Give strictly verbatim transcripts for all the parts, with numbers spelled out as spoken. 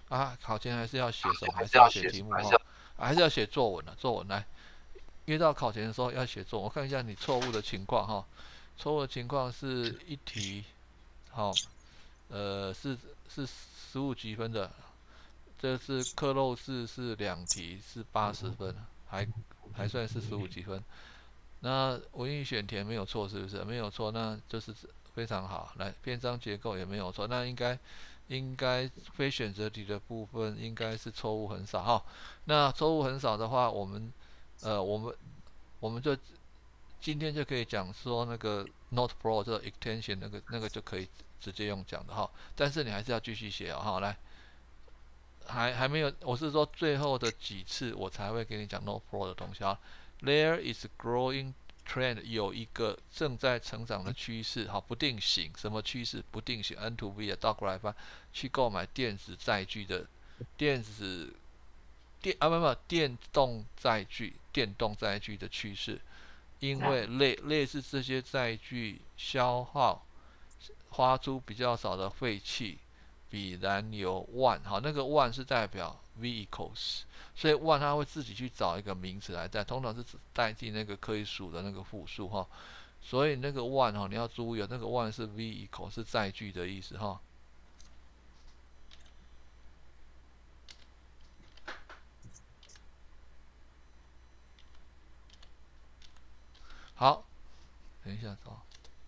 啊，考前还是要写什么？还是要写题目哈、哦，还是要写作文的、啊。作文来，约到考前的时候要写作文。我看一下你错误的情况哈、哦，错误的情况是一题，好、哦，呃，是是十五积分的，这是克漏式是两题是八十分，还还算是十五积分。那文艺选填没有错是不是？没有错，那就是非常好。来，篇章结构也没有错，那应该应该非选择题的部分应该是错误很少哈。那错误很少的话，我们呃我们我们就今天就可以讲说那个 Note Pro 这个 extension 那个那个就可以直接用讲的哈。但是你还是要继续写哦哈。来，还还没有，我是说最后的几次我才会给你讲 Note Pro 的东西啊。There is growing trend 有一个正在成长的趋势，好，不定型，什么趋势？不定型 N to V 的倒过来翻，去购买电子载具的电子电啊不不电动载具电动载具的趋势，因为类类似这些载具消耗发出比较少的废气，比燃油 one 好，那个 one 是代表 vehicles， 所以 one 它会自己去找一个名词来代，通常是代替那个可以数的那个复数哈。所以那个 one 哈，你要注意，那个 one 是 vehicle 是载具的意思哈。好，等一下哦。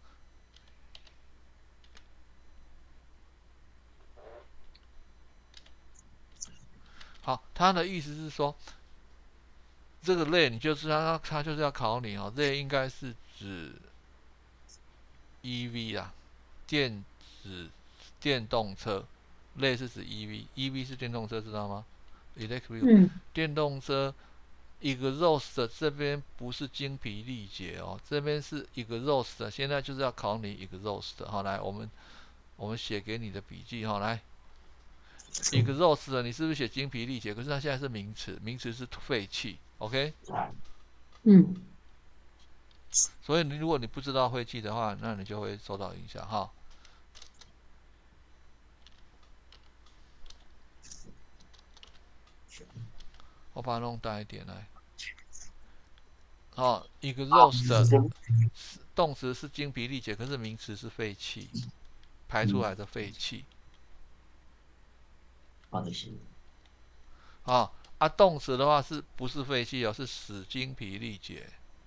好，他的意思是说，这个类你就是他他就是要考你哦，类应该是指 E V 啊，电子电动车，类是指 E V，E V 是电动车知道吗？Electric 嗯， 电动车一个 roast 这边不是精疲力竭哦，这边是一个 roast，现在就是要考你一个 roast。好，来我们我们写给你的笔记哈，来一个 roast 你是不是写精疲力竭？可是它现在是名词，名词是废气，OK？ 嗯， 所以你如果你不知道废气的话，那你就会受到影响哈。我把它弄大一点来。好，一个 roast 动词是精疲力竭，可是名词是废气，排出来的废气。 好的，行。 啊啊，动词的话是不是废气哦？是使精疲力竭。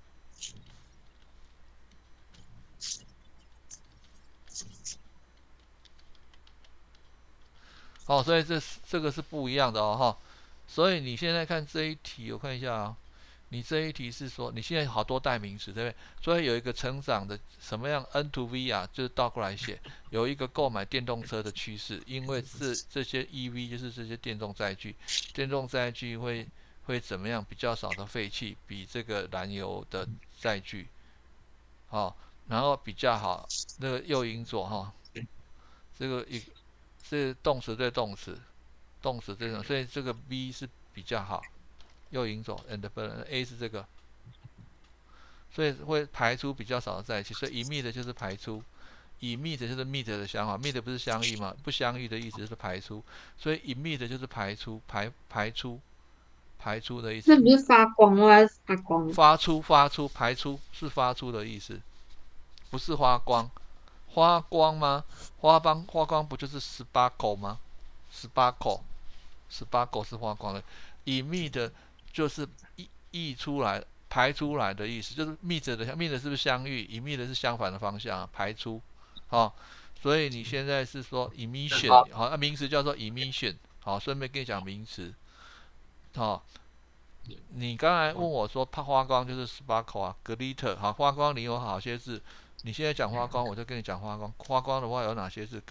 哦，所以这这个是不一样的哦哈。所以你现在看这一题，我看一下啊、哦，你这一题是说你现在好多代名词对不对？所以有一个成长的什么样 N to V 啊，就是倒过来写，有一个购买电动车的趋势，因为这这些 E V 就是这些电动载具，电动载具会会怎么样？比较少的废气，比这个燃油的载具，好、哦，然后比较好，那个右引左哈、哦，这个一是动词对动词，动词这种，所以这个 B 是比较好，右引左 and 不 A 是这个，所以会排出比较少的载气，所以 emit 就是排出，emit 就是 meet 的相反 ，meet 不是相遇嘛？不相遇的意思就是排出，所以 emit 就是排出，排排出，排出的意思， 那不是发光吗？还是发光？ 发出发出排出是发出的意思，不是发光，发光吗？发光发光不就是 sparkle 吗？sparkle sparkle 是发光的 ，emit 就是溢溢出来、排出来的意思，就是 meet 的 meet 是不是相遇？emit 是相反的方向、啊，排出，好、哦，所以你现在是说 emission， 好、啊，名词叫做 emission， 好，顺便跟你讲名词，好、哦，你刚才问我说怕发光就是 sparkle 啊 ，glitter， 好，发光你有好些字，你现在讲发光，我就跟你讲发光，发光的话有哪些字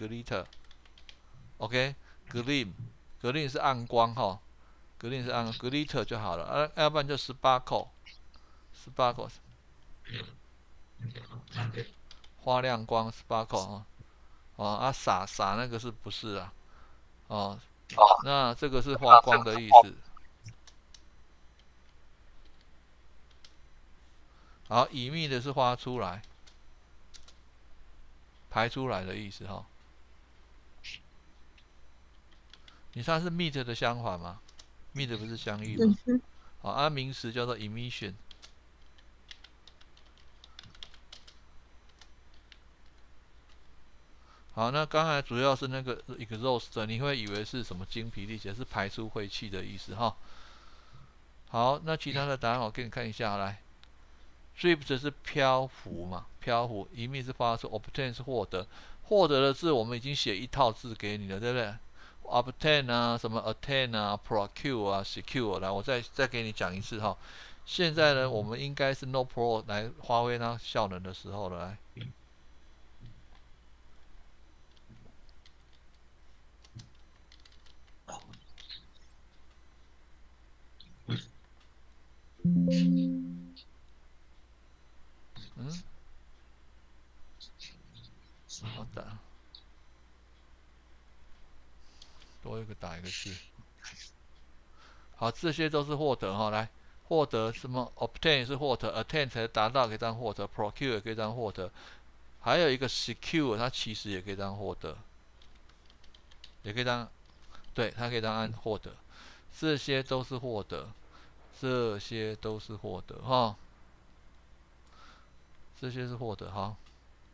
？glitter，OK，gleam，gleam 是暗光哈、哦。格林是按 glitter 就好了，啊，要不然就 sparkle，sparkle 花亮光 sparkle 啊，哦啊洒洒那个是不是啊？哦，那这个是发光的意思。好，隐秘的是发出来、排出来的意思哈、哦。 你它是 meet 的相反嘛 ？meet 不是相遇吗？ 嗯哼， 好，啊，名词叫做 emission。好，那刚才主要是那个 exhaust， 你会以为是什么精疲力竭，是排出废气的意思哈。好，那其他的答案我给你看一下，来 ，drift 是漂浮嘛，漂浮 ，emit 是发出 ，obtain 是获得，获得的字我们已经写一套字给你了，对不对？obtain 啊，什么 attain 啊 ，procure 啊 ，secure，来，我再再给你讲一次哈。现在呢，我们应该是 no pro 来发挥它效能的时候了，来。嗯，好的，多一个打一个字。好，这些都是获得哈，来获得什么 ？obtain 是获得 ，attain 才达到可以当获得 ，procure 也可以当获得，还有一个 secure， 它其实也可以当获得，也可以当，对，它可以当按获得，这些都是获得，这些都是获得哈，这些是获得哈，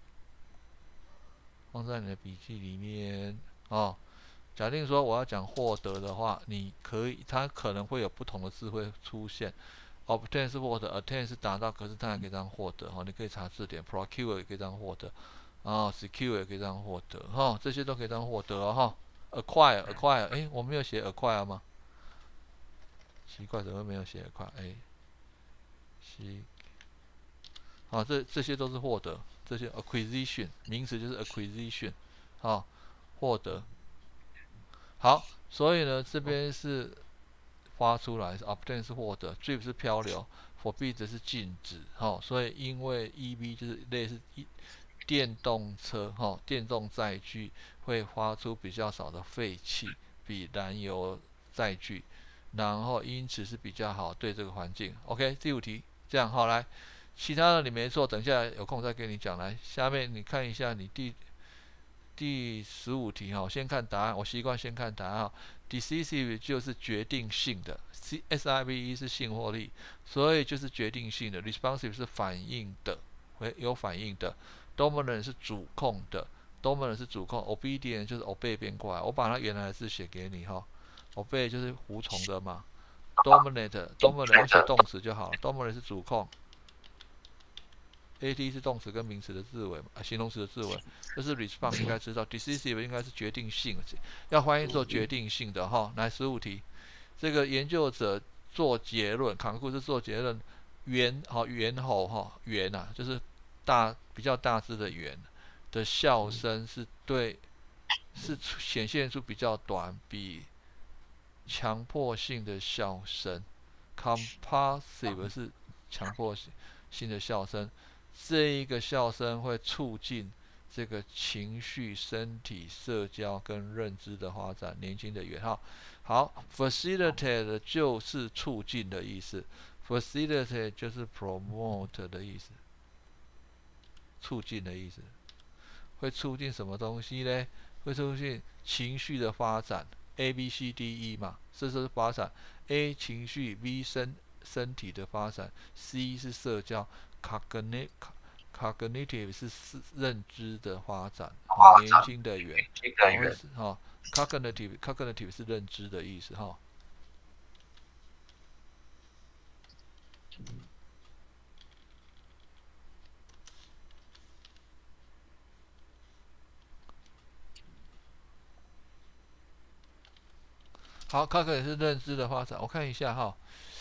放在你的笔记里面哦。假定说我要讲获得的话，你可以，它可能会有不同的字会出现。obtain 是获得 ，attain 是达到，可是它也可以当获得哈，你可以查字典 ，procure 也可以当获得，啊 ，secure 也可以当获得哈，这些都可以当获得哦哈。acquire，acquire， 哎，我没有写 acquire 吗？奇怪，怎么没有写 acquire？哎，西，啊，这这些都是获得，这些 acquisition 名词就是 acquisition， 啊，获得。好，所以呢，这边是发出来是 obtain 是获得 ，drift 是漂流 ，forbid 是禁止，哈、哦，所以因为 E V 就是类似一电动车，哈、哦，电动载具会发出比较少的废气，比燃油载具，然后因此是比较好对这个环境。OK， 第五题，这样好来，其他的你没错，等一下有空再跟你讲。来，下面你看一下你第第十五题哈，先看答案，我习惯先看答案。Decisive 就是决定性的 ，S I V E 是性或力，所以就是决定性的。Responsive 是反应的，有反应的。Dominant 是主控的 ，Dominant 是主控 ，Obedient 就是 obey 变过来。我把它原来的字写给你哈，obey 就是服从的嘛。Dominant，Dominant 写动词就好了。Dominant 是主控。A T 是动词跟名词的字尾，啊，形容词的字尾，这是 response 应该知道 ，decisive 应该是决定性，要翻译做决定性的哈。来十五题，这个研究者做结论，康库是做结论，猿好猿猴哈猿啊，就是大比较大只的猿的笑声是对，是显现出比较短，比强迫性的笑声 ，compulsive 是强迫性性的笑声。这一个笑声会促进这个情绪、身体、社交跟认知的发展。年轻的元号，好 ，facilitate 就是促进的意思 ，facilitate 就是 promote 的意思，促进的意思。会促进什么东西呢？会促进情绪的发展 ，A B C D E 嘛，这是发展。A 情绪 ，B 身身体的发展 ，C 是社交。Cognitive cognitive 是认知的发展，哦、年轻的人，哈、哦， cognitive cognitive 是认知的意思哈。好 cognitive 是认知的发展，我看一下哈。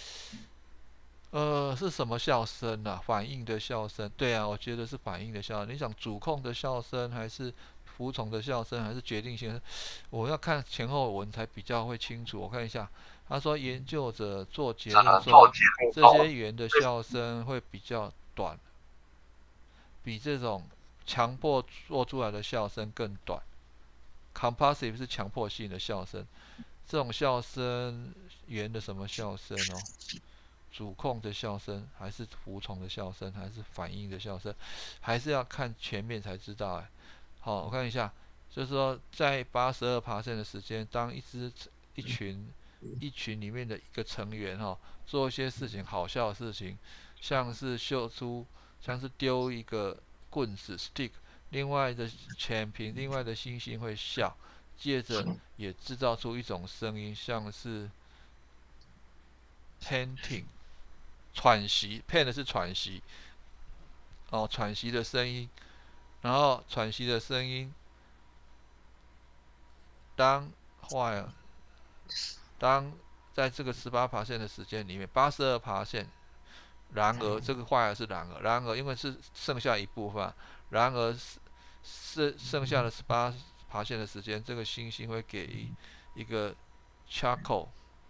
呃，是什么笑声啊？反应的笑声。对啊，我觉得是反应的笑声。你想主控的笑声，还是服从的笑声，还是决定性？我要看前后文才比较会清楚。我看一下，他说研究者做结论说，这些语言的笑声会比较短，比这种强迫做出来的笑声更短。Compulsive 是强迫性的笑声，这种笑声语言的什么笑声哦？主控的笑声，还是服从的笑声，还是反应的笑声，还是要看前面才知道哎。好，我看一下，就是说在八十二%的时间，当一只一群一群里面的一个成员哈、哦，做一些事情好笑的事情，像是秀出，像是丢一个棍子 stick， 另外的潜平，另外的猩猩会笑，接着也制造出一种声音，像是 panting 喘息 ，pan 的是喘息哦，喘息的声音，然后喘息的声音，当 while 当在这个十八%的时间里面，八十二%，然而这个while是然而，然而因为是剩下一部分，然而是剩下的十八%的时间，这个猩猩会给一个 chuckle，chuckle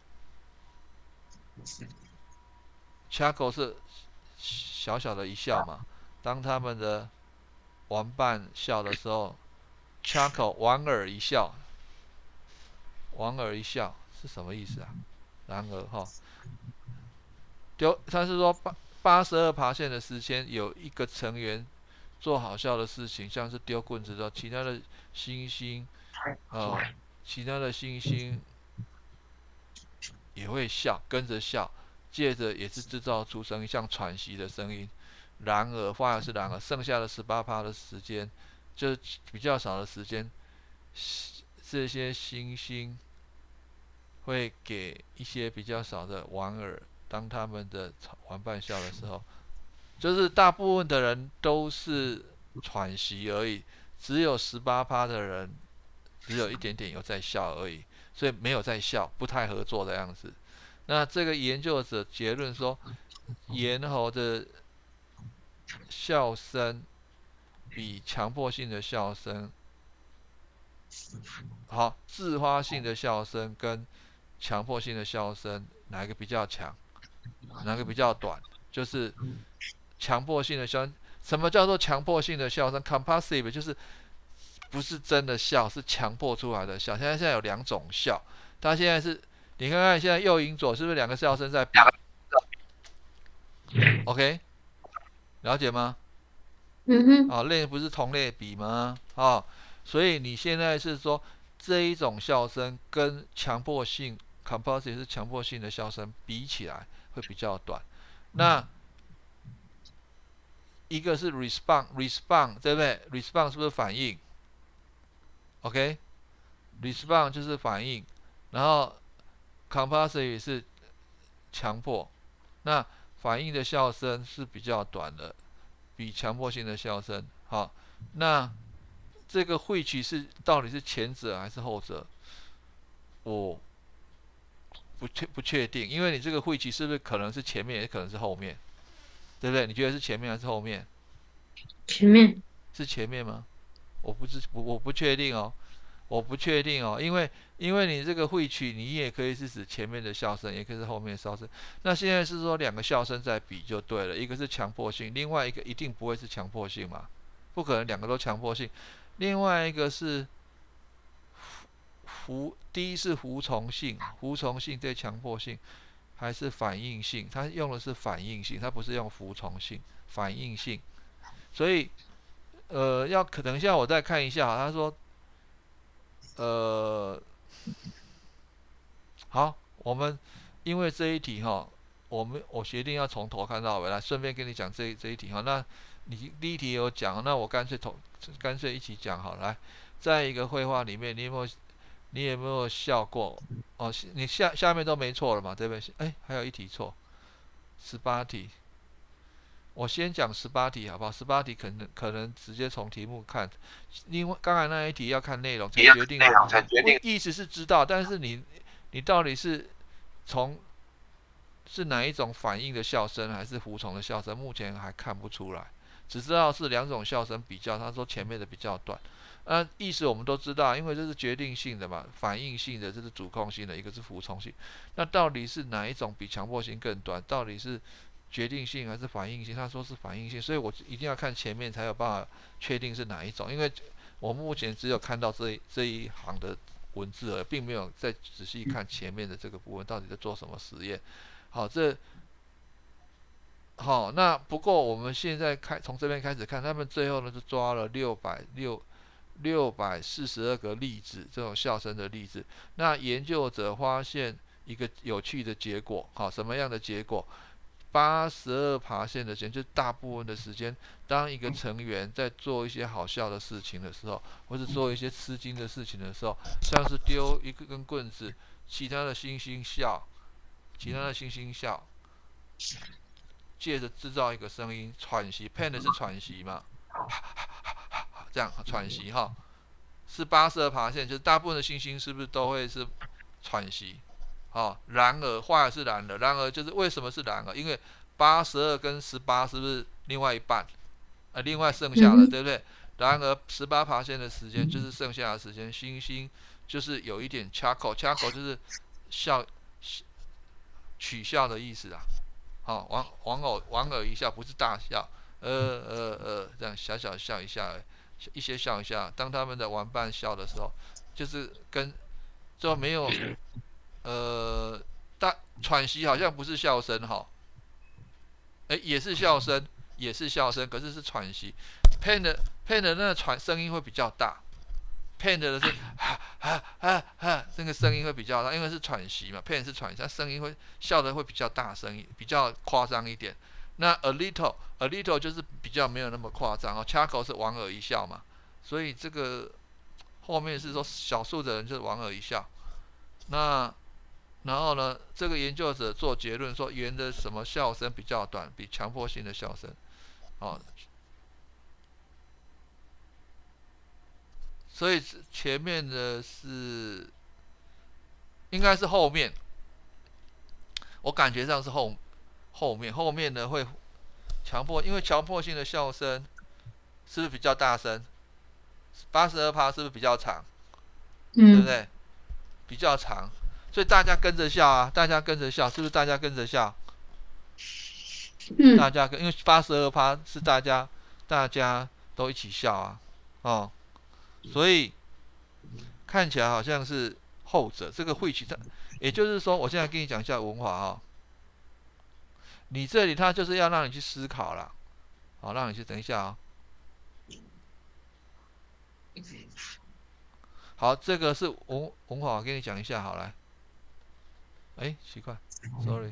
是小小的一笑嘛，当他们的玩伴笑的时候 ，chuckle 莞尔一笑，莞尔一笑是什么意思啊？然而哈，丢他是说八八十二%的时间有一个成员做好笑的事情，像是丢棍子的，其他的猩猩，呃，其他的猩猩也会笑，跟着笑，接着也是制造出声音，像喘息的声音。然而，话又是然而，剩下的十八%的时间，就是比较少的时间，这些猩猩会给一些比较少的玩儿，当他们的玩伴笑的时候，就是大部分的人都是喘息而已，只有十八%的人只有一点点有在笑而已，所以没有在笑，不太合作的样子。那这个研究者结论说，猿猴的笑声比强迫性的笑声好，自发性的笑声跟强迫性的笑声哪一个比较强？哪个比较短？就是强迫性的笑。什么叫做强迫性的笑声 ？compulsive 就是不是真的笑，是强迫出来的笑。现在现在有两种笑，它现在是，你看看现在右影左是不是两个笑声在比 ？OK， 了解吗？ 嗯哼， 啊，类不是同类比吗？啊，所以你现在是说这一种笑声跟强迫性 compulsive 是强迫性的笑声比起来会比较短。那一个是 respond respond 对不对 ？respond 是不是反应 ？OK，respond 就是反应，然后 compulsive 是强迫。那反应的笑声是比较短的，比强迫性的笑声好。那这个会取是到底是前者还是后者？我不确不确定，因为你这个会取是不是可能是前面，也可能是后面，对不对？你觉得是前面还是后面？ 前面， 是前面吗？我不知我我不确定哦，我不确定哦，因为因为你这个会取，你也可以是指前面的笑声，也可以是后面的笑声。那现在是说两个笑声在比就对了，一个是强迫性，另外一个一定不会是强迫性嘛，不可能两个都强迫性。另外一个是服，第一是服从性，服从性对强迫性还是反应性？它用的是反应性，它不是用服从性，反应性。所以呃，要可等一下我再看一下，他说呃。好，我们因为这一题哈，我们我决定要从头看到尾来，顺便跟你讲这这一题哈。那你第一题有讲，那我干脆同干脆一起讲好来。在一个绘画里面，你有没有你有没有笑过？哦，你下下面都没错了嘛，对不对？哎，还有一题错，十八题。我先讲十八题好不好？十八题可能可能直接从题目看，因为刚才那一题要看内容才决定。我意思是知道，但是你你到底是从是哪一种反应的笑声，还是服从的笑声？目前还看不出来，只知道是两种笑声比较。他说前面的比较短，那意思我们都知道，因为这是决定性的嘛，反应性的这是主控性的，一个是服从性。那到底是哪一种比强迫性更短？到底是决定性还是反应性？他说是反应性，所以我一定要看前面才有办法确定是哪一种，因为我目前只有看到这一这一行的文字而并没有再仔细看前面的这个部分到底在做什么实验。好，这好，那不过我们现在开从这边开始看，他们最后呢就抓了六百六六百四十二个例子，这种笑声的例子。那研究者发现一个有趣的结果，好，什么样的结果？八十二爬线的时间，就是大部分的时间，当一个成员在做一些好笑的事情的时候，或是做一些吃惊的事情的时候，像是丢一根棍子，其他的猩猩笑，其他的猩猩笑，借着制造一个声音喘息 ，pen 的是喘息嘛，这样喘息哈，是八十二爬线，就是大部分的猩猩是不是都会是喘息？哦，然而话也是然而，然而就是为什么是然而？因为八十二跟十八是不是另外一半？呃，另外剩下的， 嗯对不对？然而十八爬线的时间就是剩下的时间，星星就是有一点 chuckle，chuckle 就是笑取笑的意思啦。好、哦，玩玩偶莞尔一笑，不是大笑，呃呃呃，这样小小笑一下，一些笑一下。当他们的玩伴笑的时候，就是跟就没有呃大喘息，好像不是笑声哈，哎，也是笑声，也是笑声，可是是喘息。pen 的 pen 的那个喘声音会比较大，pen 的是哈哈哈哈，那个声音会比较大，因为是喘息嘛，pen 是喘息，它声音会笑的会比较大声，比较夸张一点。那 a little a little 就是比较没有那么夸张哦 ，chuckle 是莞尔一笑嘛，所以这个后面是说少数的人就是莞尔一笑。那然后呢，这个研究者做结论说，圆的什么笑声比较短，比强迫性的笑声，哦，所以前面的是应该是后面，我感觉上是后后面后面呢会强迫，因为强迫性的笑声是不是比较大声？八十二趴是不是比较长？对不嗯对？比较长，所以大家跟着笑啊，大家跟着笑，是不是大家跟着笑？大嗯家跟，因为八十二趴是大家大家都一起笑啊，哦，所以看起来好像是后者，这个会起它，也就是说，我现在跟你讲一下文法啊、哦，你这里它就是要让你去思考啦，好，让你去等一下啊、哦，好，这个是文文法，我跟你讲一下，好来，哎，奇怪，sorry。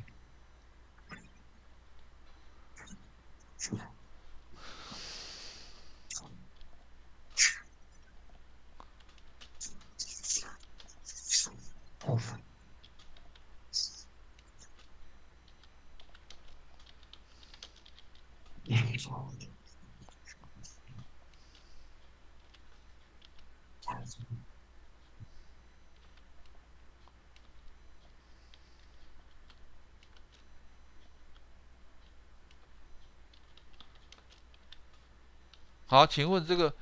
好，请问这个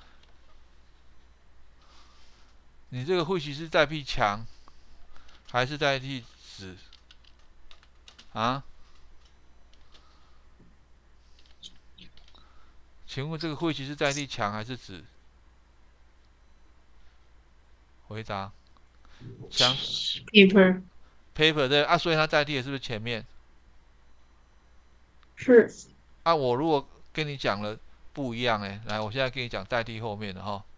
你这个会其是代替强还是代替子啊？请问这个会其是代替强还是子？回答强 ，paper paper 对啊，所以它代替的是不是前面？ 是啊，我如果跟你讲了不一样哎，来，我现在跟你讲代替后面的哈。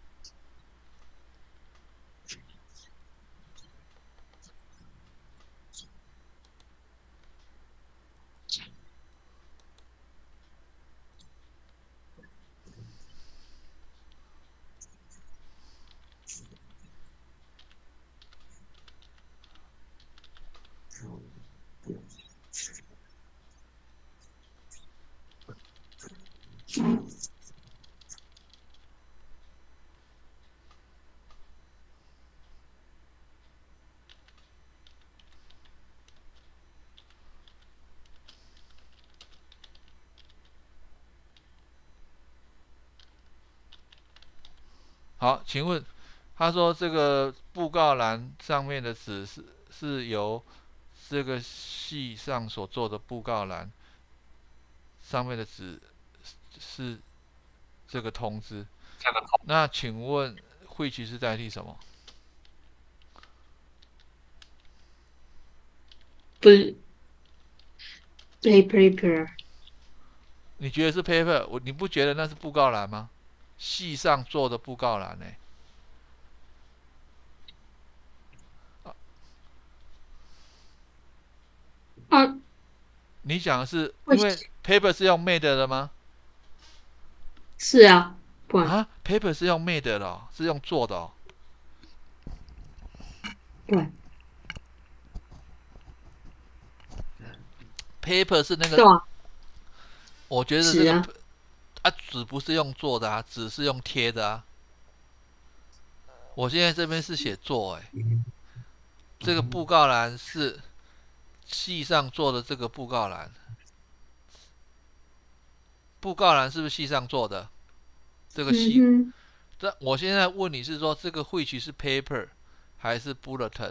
好，请问他说这个布告栏上面的纸是是由这个系上所做的布告栏上面的纸是这个通知，那请问会其是代替什么？ 不 paper 你觉得是 paper？我你不觉得那是布告栏吗？系上做的布告栏呢、欸？ 你讲的是会因为 paper 是用 made 的吗？ 是啊，不然啊，paper 是用 made 的哦，是用做的哦。 不然 paper 是那个， 对啊， 我觉得这个纸啊， 啊纸不是用做的啊，纸是用贴的啊。我现在这边是写做，哎，这个布告栏是系上做的这个布告栏，布告栏是不是系上做的？这个系， 嗯哼， 这我现在问你是说这个汇区是 paper 还是 bulletin？paper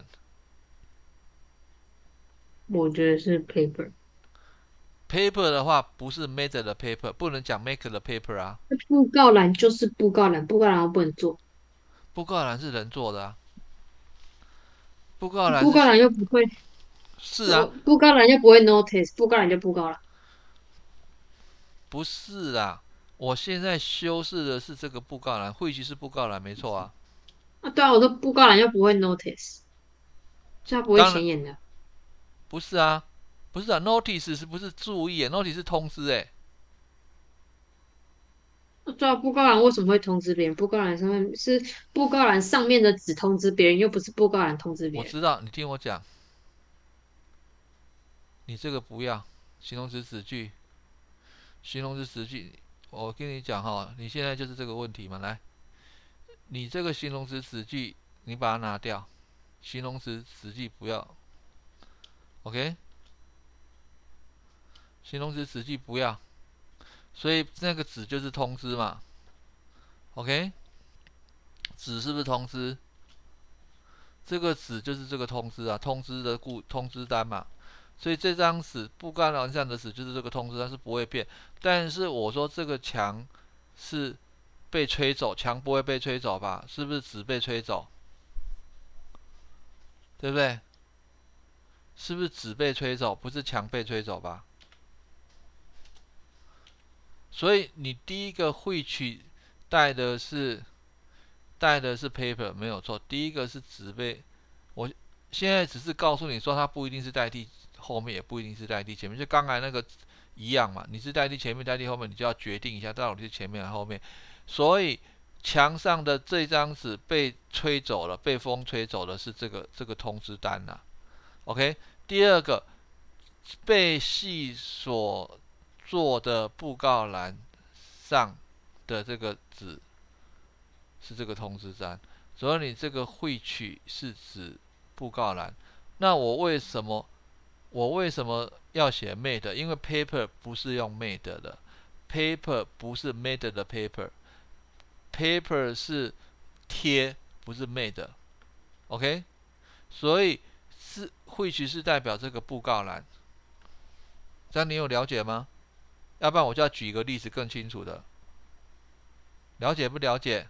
我觉得是 paper。 的话不是 made 的 paper，不能讲 make 的 paper 啊。 布告栏就是布告栏，布告栏我不能做， 布告栏是人做的啊，布告栏是布告栏又不会， 是啊， 我布告栏又不会 notice，布告栏就布告栏。 不是啊？我现在修饰的是这个布告栏，汇区是布告栏，没错啊。 啊，对啊，我说布告栏又不会 notice，这样不会当然显眼的。 不是啊，不是啊，notice 是不是注意？notice 是通知哎。 啊对啊，布告栏为什么会通知别人？布告栏上面是布告栏上面的只通知别人，又不是布告栏通知别人。 我知道，你听我讲，你这个不要形容词子句，形容词子句，我跟你讲哈，你现在就是这个问题嘛，来，你这个形容词子句，你把它拿掉，形容词子句不要 ，OK？形容词子句不要，所以那个子就是通知嘛，OK？子是不是通知？这个子就是这个通知啊，通知的故通知单嘛。所以这张纸布告栏上的纸就是这个通知单是不会变。但是我说这个墙是被吹走，墙不会被吹走吧？是不是纸被吹走？对不对？是不是纸被吹走，不是墙被吹走吧？所以你第一个汇取带的是带的是 paper 没有错，第一个是纸被，我现在只是告诉你说它不一定是代替后面，也不一定是代替前面，就刚才那个一样嘛。你是代替前面，代替后面，你就要决定一下到底是前面还是后面。所以墙上的这张纸被吹走了，被风吹走的是这个这个通知单呐、啊。OK， 第二个被系所做的布告栏上的这个纸是这个通知单，所以你这个汇取是指布告栏。那我为什么我为什么要写 made？ 因为 paper 不是用 made 的 ，paper 不是 made 的 paper，paper 是贴，不是 made。OK， 所以是汇取是代表这个布告栏，这样你有了解吗？要不然我就要举一个例子更清楚的，了解不了解？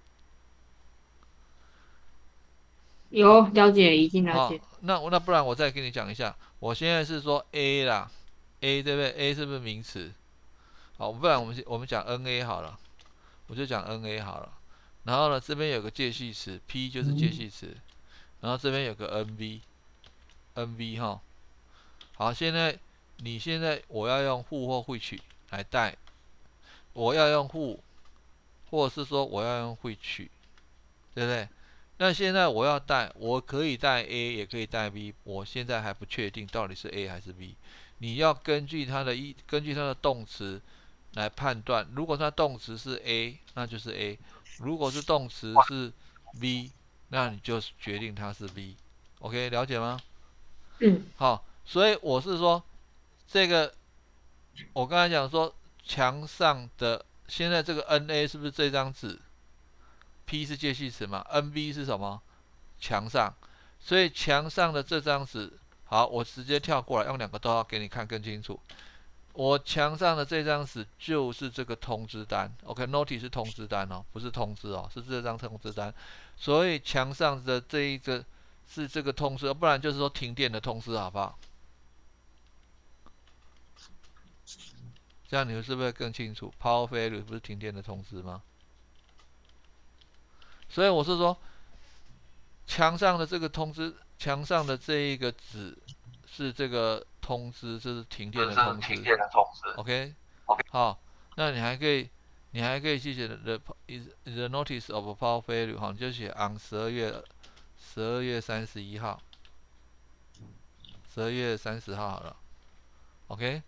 有了解，已经了好， 解。 那那不然我再跟你讲一下，我现在是说 A 啦，A 对不对 ？A 是不是名词？好，不然我们我们讲 N A 好了，我就讲 N A 好了。然后呢，这边有个介系词 P 就是介系词，然后这边有个 N V，N V 哈。好，现在你现在我要用 who 或汇取来带，我要用 who，或者是说我要用汇取，对不对？那现在我要带，我可以带 A， 也可以带 B， 我现在还不确定到底是 A 还是 B。你要根据它的一，根据它的动词来判断。如果它动词是 A， 那就是 A； 如果是动词是 B， 那你就决定它是 B。OK， 了解吗？ 嗯， 好，所以我是说，这个我刚才讲说墙上的，现在这个 N A 是不是这张纸？ P 是介系词嘛 ，N V 是什么？墙上，所以墙上的这张纸，好，我直接跳过来，用两个逗号给你看更清楚。我墙上的这张纸就是这个通知单 ，OK，notice 是通知单哦，不是通知哦，是这张通知单。所以墙上的这一个是这个通知，不然就是说停电的通知，好不好？这样你们是不是更清楚 ？Power failure 不是停电的通知吗？所以我是说，墙上的这个通知，墙上的这一个纸是这个通知，这是停电的这是通知。 停电的通知。 OK， OK， 好，那你还可以，你还可以去写 the is the notice of power failure， 哈，你就写 on 十二月十二月三十一号，十二月三十号好了。OK，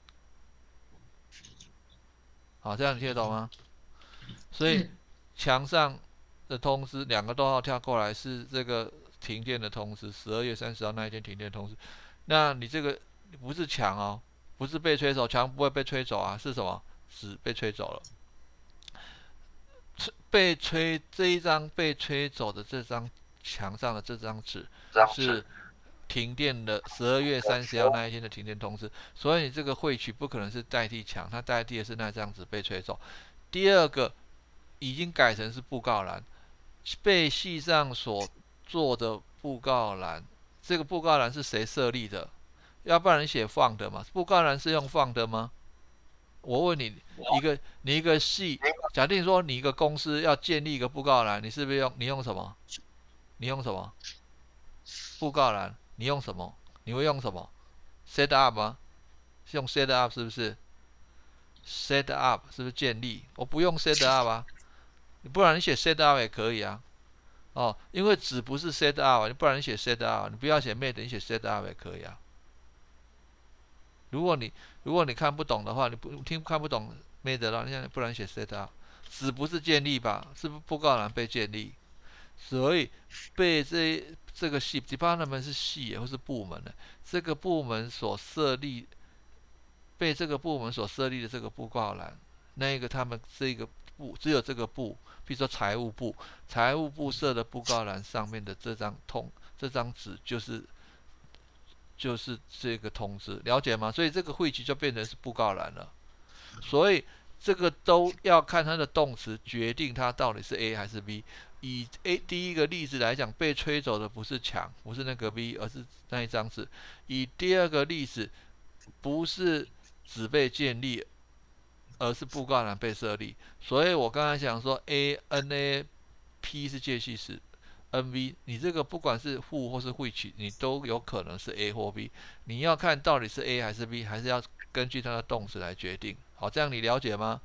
好，这样你听得懂吗？所以墙上的通知两个逗号跳过来是这个停电的通知，十二月三十号那一天停电通知。那你这个不是墙哦，不是被吹走，墙不会被吹走啊，是什么？纸被吹走了。被吹这一张被吹走的这张墙上的这张纸是停电的十二月三十号那一天的停电通知，所以你这个汇取不可能是代替墙，它代替的是那张纸被吹走。第二个已经改成是布告栏，被系上所做的布告栏，这个布告栏是谁设立的？要不然你写放的嘛？布告栏是用放的吗？我问你，一个你一个系，假定说你一个公司要建立一个布告栏，你是不是用你用什么？你用什么？布告栏你用什么？你会用什么 ？set up 吗？是用 set up 是不是 ？set up 是不是建立？我不用 set up 啊，不然你写 set up 也可以啊。哦，因为纸不是 set up， 不然你写 set up， 你不要写 made， 你写 set up 也可以啊。如果你如果你看不懂的话，你不听看不懂 made 的话，那不然写 set up。纸不是建立吧？是不是布告栏被建立？所以被这这个系 department 是系或是部门的，这个部门所设立被这个部门所设立的这个布告栏，那个他们这个部只有这个部，比如说财务部，财务部设的布告栏上面的这张通这张纸就是就是这个通知，了解吗？所以这个会期就变成是布告栏了，所以这个都要看它的动词决定它到底是 A 还是 B。以 A 第一个例子来讲，被吹走的不是墙，不是那个 B， 而是那一张纸。以第二个例子，不是纸被建立，而是布告栏被设立。所以我刚才讲说 A N A P 是介系词 ，N V 你这个不管是 who 或是 which， 你都有可能是 A 或 B。你要看到底是 A 还是 B， 还是要根据它的动词来决定。好，这样你了解吗？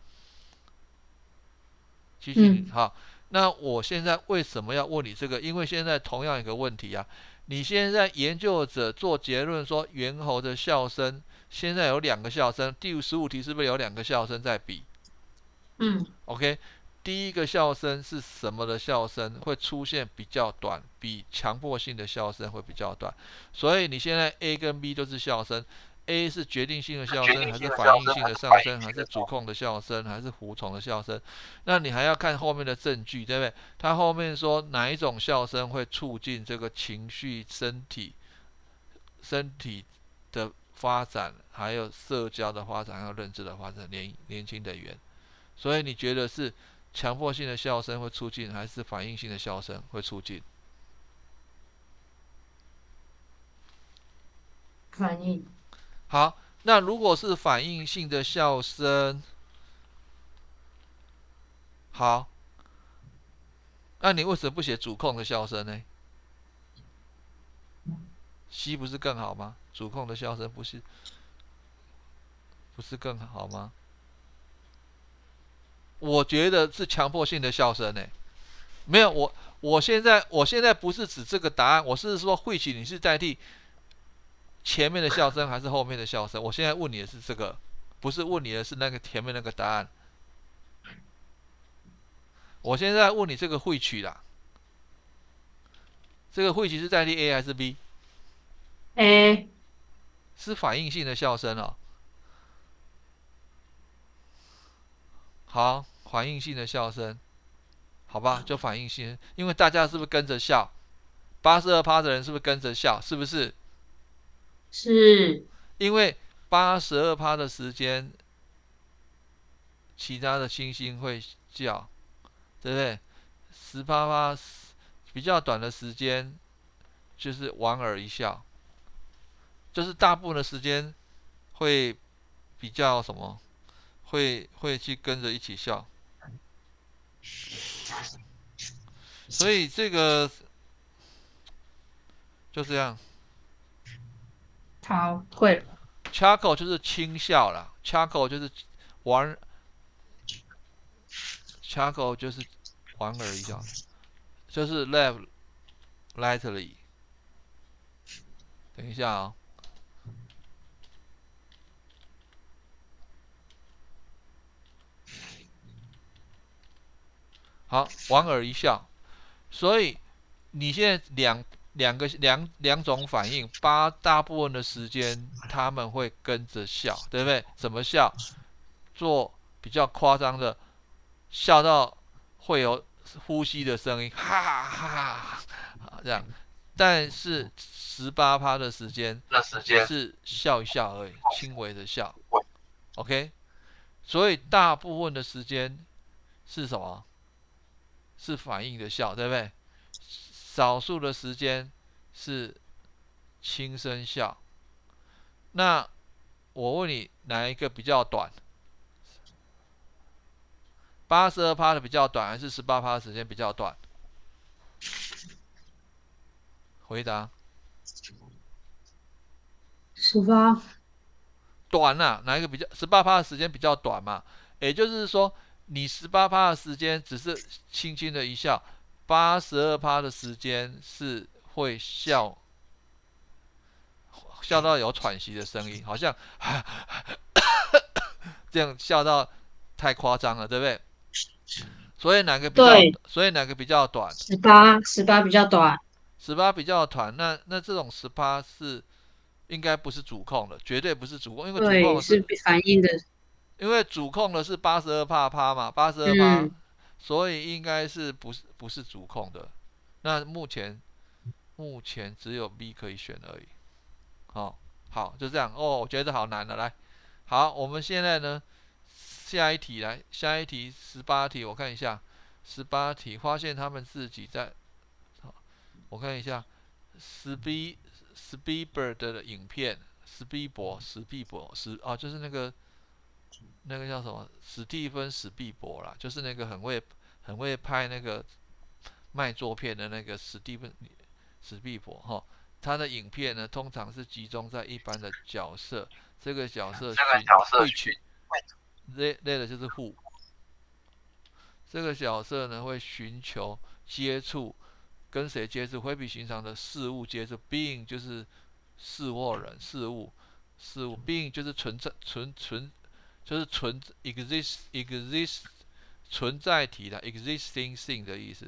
谢谢你。好。那我现在为什么要问你这个？因为现在同样一个问题啊，你现在研究者做结论说猿猴的笑声现在有两个笑声，第十五题是不是有两个笑声在比？ 嗯 ，OK， 第一个笑声是什么的笑声会出现比较短，比强迫性的笑声会比较短，所以你现在 A 跟 B 都是笑声。A 是决定性的笑声，还是反应性的笑声，还是主控的笑声，还是服从的笑声？那你还要看后面的证据，对不对？他后面说哪一种笑声会促进这个情绪、身体、身体的发展，还有社交的发展，还有认知的发展，年年轻的人。所以你觉得是强迫性的笑声会促进，还是反应性的笑声会促进？ 反应。 好，那如果是反应性的笑声，好，那你为什么不写主控的笑声呢 ？C 不是更好吗？主控的笑声不是不是更好吗？我觉得是强迫性的笑声呢。没有，我我现在我现在不是指这个答案，我是说会起你是代替前面的笑声还是后面的笑声？我现在问你的是这个，不是问你的是那个前面那个答案。我现在问你这个会取啦，这个会取是代替 A 还是 B？A 是反应性的笑声哦。好，反应性的笑声，好吧，就反应性，因为大家是不是跟着笑？八十二趴的人是不是跟着笑？是不是？ 是。 因为八十二趴的时间，其他的星星会叫，对不对？十趴趴比较短的时间，就是莞尔一笑，就是大部分的时间会比较什么？会会去跟着一起笑。所以这个就这样。 好，会了。 charcoal 就是轻笑啦 charcoal 就是莞 charcoal 就是莞尔一笑，就是 laugh lightly。等一下啊、哦。好，莞尔一笑。所以你现在两两个两两种反应，八大部分的时间他们会跟着笑，对不对？怎么笑？做比较夸张的，笑到会有呼吸的声音，哈哈哈哈，这样。但是十八趴的时间是笑一笑而已，轻微的笑。OK， 所以大部分的时间是什么？是反应的笑，对不对？少数的时间是轻声笑。那我问你，哪一个比较短？八十二趴的比较短，还是十八趴的时间比较短？回答。 十八。 短啊，哪一个比较？十八趴的时间比较短嘛？也就是说，你十八趴的时间只是轻轻的一笑，八十二趴的时间是会笑，笑到有喘息的声音，好像这样笑到太夸张了，对不对？所以哪个比较？所以哪个比较短？ 十八，十八比较短。 十八比较短，那那这种十八是应该不是主控的，绝对不是主控，因为主控的是反应的。 因为主控的是八十二趴趴嘛，八十二趴，所以应该是不是不是主控的。那目前目前只有 B 可以选而已。好、哦，好，就这样哦。我觉得好难的，来，好，我们现在呢，下一题来，下一题十八题，我看一下，十八题发现他们自己在，我看一下 ，Speed Speedbird 的影片，史毕博，史毕博，史啊，就是那个。那个叫什么？史蒂芬·史毕博啦，就是那个很会很会拍那个卖作片的那个史蒂芬·史毕博哈。他的影片呢，通常是集中在一般的角色，这个角色寻会取，类类的就是 who。这个角色呢会寻求接触，跟谁接触？非比寻常的事物接触 ，being 就是事或人、事物、事物 ，being 就是存在、存存。就是存 exist exist 存在体的 existing thing 的意思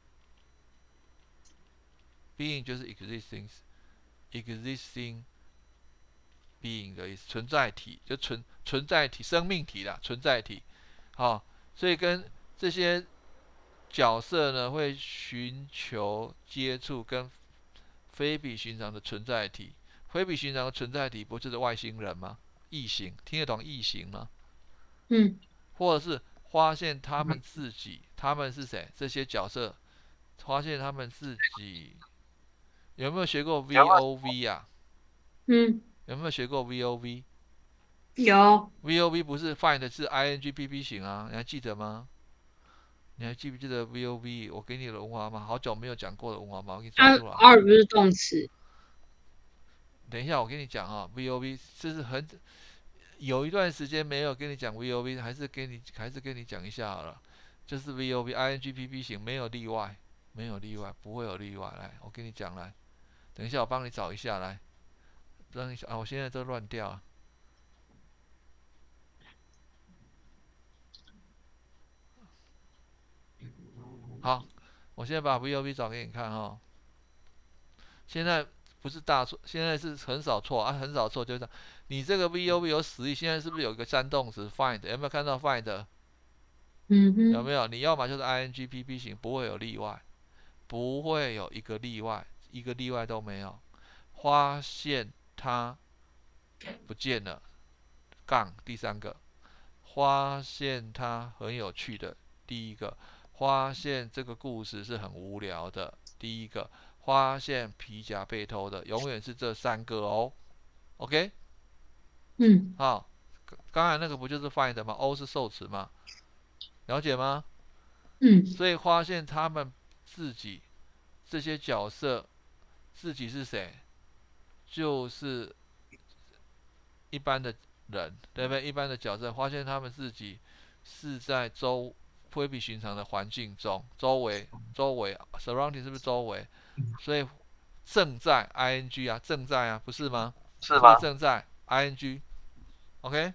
，being 就是 existing existing being 的意思，存在体就存存在体生命体啦，存在体。好、哦，所以跟这些角色呢会寻求接触跟非比寻常的存在体，非比寻常的存在体不就是外星人吗？异形，听得懂异形吗？ 嗯， 或者是发现他们自己，他们是谁？这些角色发现他们自己有没有学过 V O V 啊？ 嗯， 有没有学过 V O V？ 有。 V O V 不是 find 是 ing-pp 型啊？你还记得吗？你还记不记得 V O V？ 我给你的文化吗？好久没有讲过的文化吗？我给你抓出来。 R 不是动词。 等一下，我跟你讲啊 ，V O V 这是很。有一段时间没有跟你讲 V O V， 还是跟你还是跟你讲一下好了。就是 V O V、ing-pp 型没有例外，没有例外，不会有例外。来，我跟你讲来，等一下我帮你找一下来。等一下啊，我现在都乱掉啊。好，我现在把 V O V 找给你看哈、哦。现在不是大错，现在是很少错啊，很少错就是这样。你这个 V O V 有实义，现在是不是有一个煽动词 find？ 有没有看到 find？ 嗯哼， 有没有？你要么就是 ing-pp 型，不会有例外，不会有一个例外，一个例外都没有。发现它不见了，杠第三个，发现它很有趣的，第一个，发现这个故事是很无聊的，第一个，发现皮夹被偷的，永远是这三个哦。OK？ 嗯， 好，刚才那个不就是 find 吗 ？O 是受词吗？了解吗？ 嗯， 所以发现他们自己这些角色自己是谁，就是一般的人，对不对？一般的角色发现他们自己是在周非比寻常的环境中，周围周围 surrounding 是不是周围？所以正在 ing 啊，正在啊，不是吗？是不是正在 ing？OK，、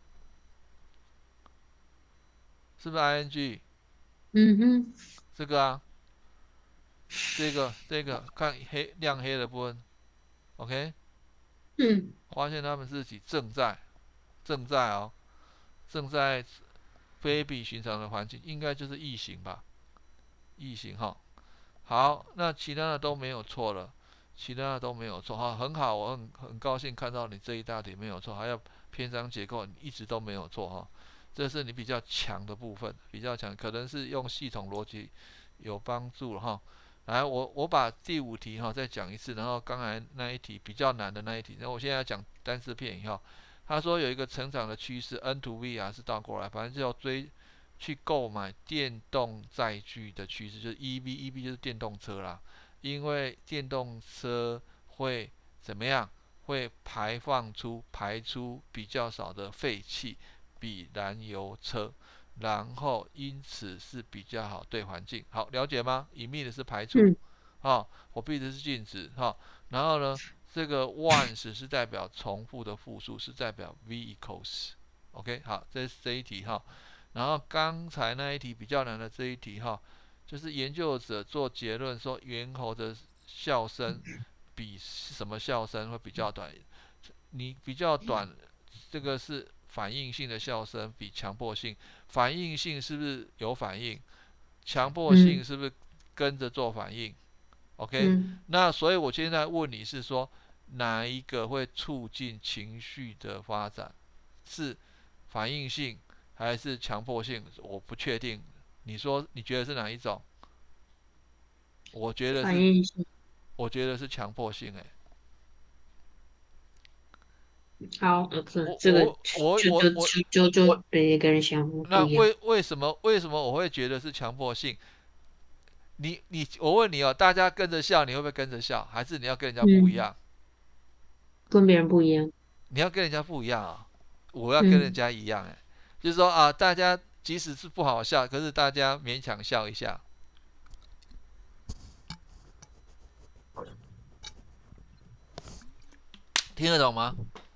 是不是 ing？ 嗯哼， 这个啊，这个这个看黑亮黑的部分，OK， 嗯发现他们自己正在正在哦，正在非比寻常的环境，应该就是异形吧？异形哈。好，那其他的都没有错了，其他的都没有错哈，很好，我很很高兴看到你这一大题没有错，还有篇章结构你一直都没有错哈，这是你比较强的部分，比较强，可能是用系统逻辑有帮助了哈。来，我我把第五题哈再讲一次，然后刚才那一题比较难的那一题，然后我现在讲单词片语哈。他说有一个成长的趋势 ，N to V 啊是倒过来，反正就要追去购买电动载具的趋势，就是 E V，E V 就是电动车啦。因为电动车会怎么样？会排放出排出比较少的废气，比燃油车。然后因此是比较好对环境。好，了解吗？隐秘的是排除， 嗯哈、哦，火币的是禁止，哈、哦。然后呢，这个 once 是代表重复的复数，是代表 vehicles。OK， 好，这是这一题哈、哦。然后刚才那一题比较难的这一题哈、哦，就是研究者做结论说猿猴的笑声比什么笑声会比较短？你比较短，这个是反应性的笑声比强迫性。反应性是不是有反应？强迫性嗯是不是跟着做反应 ？OK， 嗯， 那所以我现在问你是说哪一个会促进情绪的发展？是反应性还是强迫性？我不确定。你说你觉得是哪一种？我觉得是， 反应性。 我觉得是强迫性、欸。哎， 好，呃，可能我这个我我就就我我， 就就就每个人想法不一样。 那为为什么为什么我会觉得是强迫性？你你我问你哦，大家跟着笑，你会不会跟着笑？还是你要跟人家不一嗯， 样？ 跟别人不一样。 你要跟人家不一样啊、我要跟人嗯， 家一样哎，就是说啊，大家即使是不好笑，可是大家勉强笑一下，听得懂吗？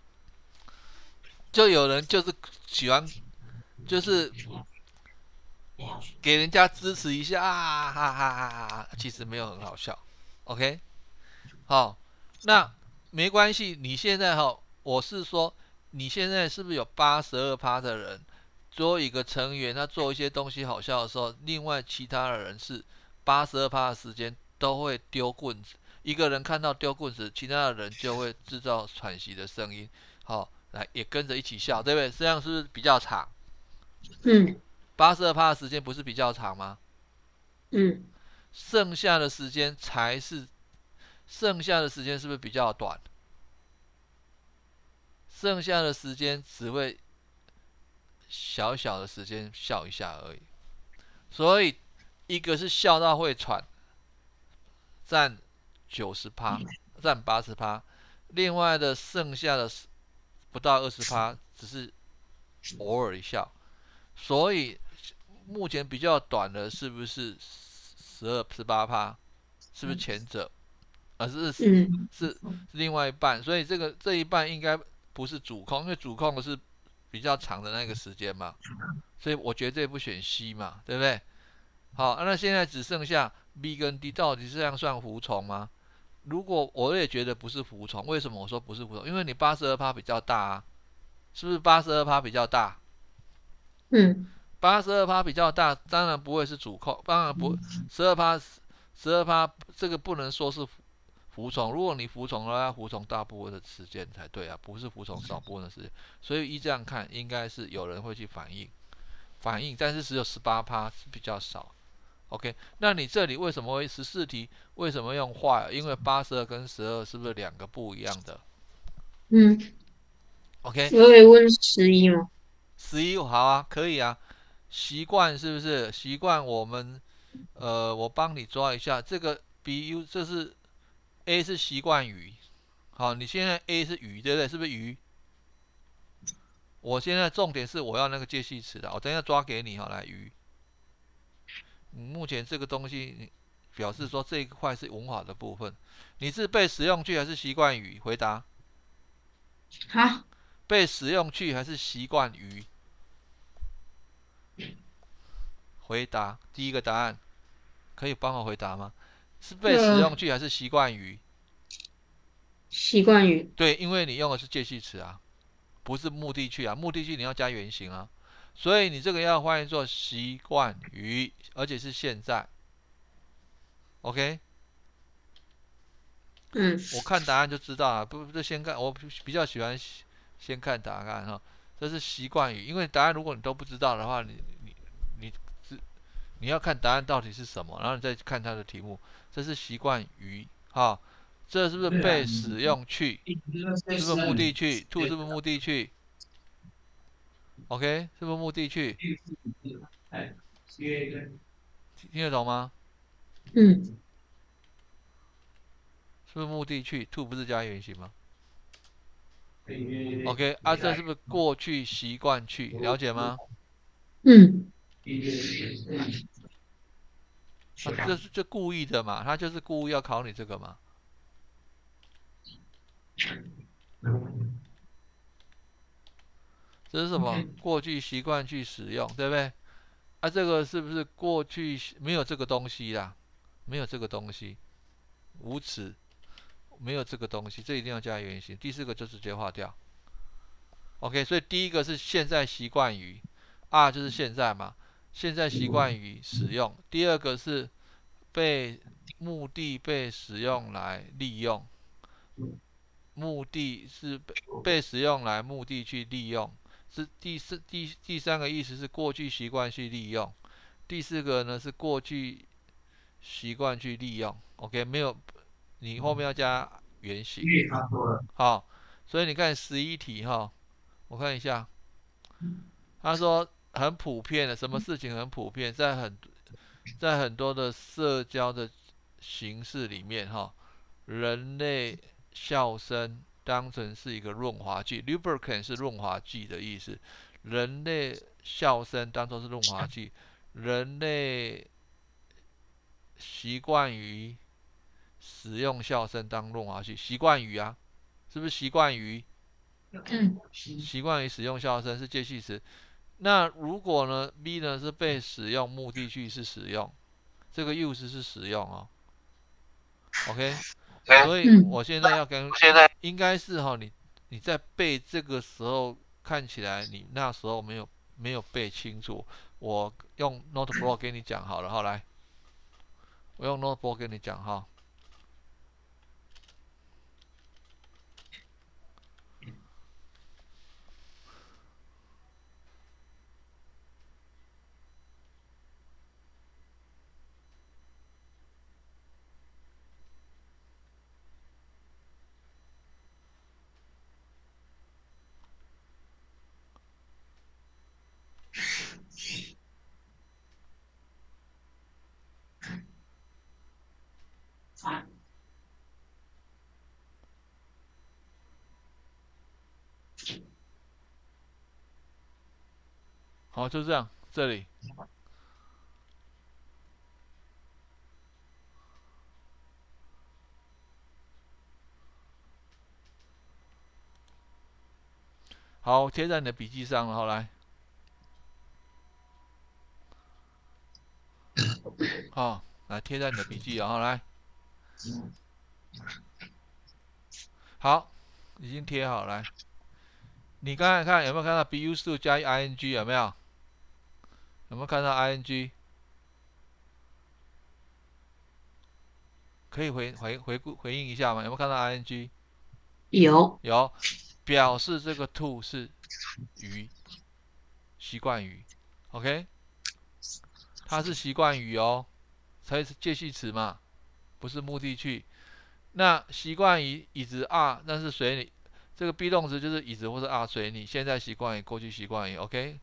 就有人就是喜欢，就是给人家支持一下啊，哈哈哈哈哈，其实没有很好笑，OK，好，那没关系，你现在哈，我是说你现在是不是有八十二趴的人？做一个成员，他做一些东西好笑的时候，另外其他的人是八十二趴的时间都会丢棍子。一个人看到丢棍子，其他的人就会制造喘息的声音，好、来也跟着一起笑，对不对？这样是不是比较长？ 嗯八十二趴的时间不是比较长吗？ 嗯剩下的时间才是，剩下的时间是不是比较短？剩下的时间只会小小的时间笑一下而已。所以一个是笑到会喘，占九十趴，占八十趴，另外的剩下的不到二十趴，只是偶尔一笑。所以目前比较短的是不是十二十八趴？是不是前者？而、是是嗯是另外一半，所以这个这一半应该不是主控，因为主控的是比较长的那个时间嘛，所以我绝对不选 C 嘛，对不对？好，那现在只剩下 B 跟 D，到底是这样算服从吗？如果我也觉得不是服从，为什么我说不是服从？因为你八十二趴比较大啊，是不是八十二趴比较大？ 嗯八十二趴比较大，当然不会是主控，当然不十二趴十二趴这个不能说是服从。如果你服从了，要服从大部分的时间才对啊，不是服从少部分的时间。所以依这样看，应该是有人会去反应，反应，但是只有十八趴是比较少。OK，那你这里为什么会十四题为什么用坏？因为八十二跟十二是不是两个不一样的嗯， ？OK， 我可以问十一吗？ 十一好啊，可以啊。习惯是不是？习惯我们呃，我帮你抓一下这个 B U，这是 A 是习惯语。好，你现在 A 是鱼，对不对？是不是鱼？ 我现在重点是我要那个介系词的，我等一下抓给你哈，来鱼。目前这个东西表示说这一块是文法的部分，你是被使用句还是习惯语？回答。 好， 被使用句还是习惯语？回答。第一个答案可以帮我回答吗？是被使用呃， 句还是习惯语？ 习惯语。 对，因为你用的是介系词啊，不是目的句啊，目的句你要加原形啊，所以你这个要翻译作习惯语，而且是现在。OK， 嗯， 我看答案就知道了，不不是先看，我比较喜欢先看答案哈，这是习惯语，因为答案如果你都不知道的话，你你你你要看答案到底是什么，然后你再看它的题目，这是习惯语哈，这是不是被使用去？是不是目的句？to 是不是目的句？OK，是不是目的句？听得懂吗？ 嗯， 是不是目的句？to 不是加原形吗？OK，啊，这是不是过去习惯去？了解吗？ 嗯， 啊，这是这故意的嘛，他就是故意要考你这个嘛。这是什么？过去习惯去使用，对不对？啊，这个是不是过去没有这个东西啦？没有这个东西，无耻，没有这个东西，这一定要加原形。第四个就直接划掉。OK，所以第一个是现在习惯语，R 就是现在嘛，现在习惯语使用。第二个是被目的被使用来利用，目的是被被使用来目的去利用。是第四第第三个意思是过去习惯去利用，第四个呢是过去习惯去利用。OK，没有，你后面要加原形。好，所以你看十一题哈，我看一下，他说很普遍的，什么事情很普遍，在很在很多的社交的形式里面哈，人类笑声当成是一个润滑剂 ，lubricant 是润滑剂的意思，人类笑声当做是润滑剂，人类习惯于使用笑声当润滑剂，习惯于啊，是不是习惯于？ 嗯， 习惯于使用笑声是介系词。那如果呢 B 呢是被使用，目的句是使用，这个 use 是使用哦。OK，所以嗯， 我现在要跟，应该是哈、哦，你你在背这个时候看起来你那时候没有没有背清楚，我用 notebook 给你讲好了，好来，我用 notebook 给你讲哈。好，就这样，这里。好，贴在你的笔记上了，好来，好，来贴在你的笔记，然后来，好，已经贴好来。你刚才看有没有看到 be used to 加 ing 有没有？有没有看到 ing？可以回回回顾回应一下吗？有没有看到 ing？ 有。 有，表示这个 to 是语，习惯语 ，OK，它是习惯语哦，才是介系词嘛，不是目的句。那习惯于椅子 are，那是随你，这个 be 动词就是椅子或是 are 随你，现在习惯于，过去习惯于 ，OK。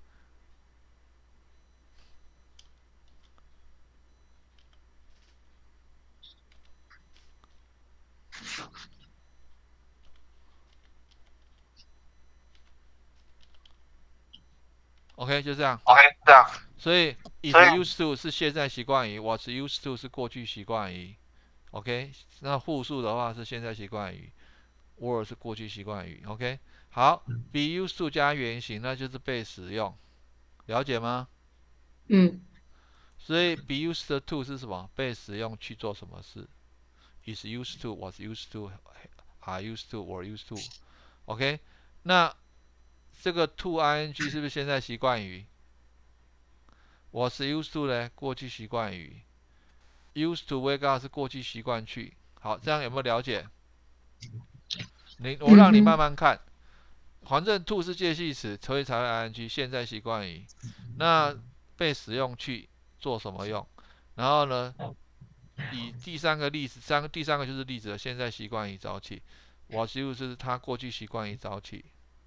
OK， 就这样。 OK， 这样。 所以 is used to 是现在习惯语 ，was used to 是过去习惯语。OK， 那复数的话是现在习惯语 ，were 是过去习惯语。OK， 好 ，be used to 加原形，那就是被使用，了解吗？ 嗯。 所以 be used to 是什么？被使用去做什么事 ？is used to, was used to, are used to, were used to。OK， 那这个 to ing 是不是现在习惯语 ？was used to 呢？过去习惯语。used to wake up 是过去习惯去。好，这样有没有了解？你我让你慢慢看。反正 to 是介系词，所以才会 ing 现在习惯语。那被使用去做什么用？然后呢，以第三个例子，三个第三个就是例子了，现在习惯语早起。was used 是他过去习惯语早起。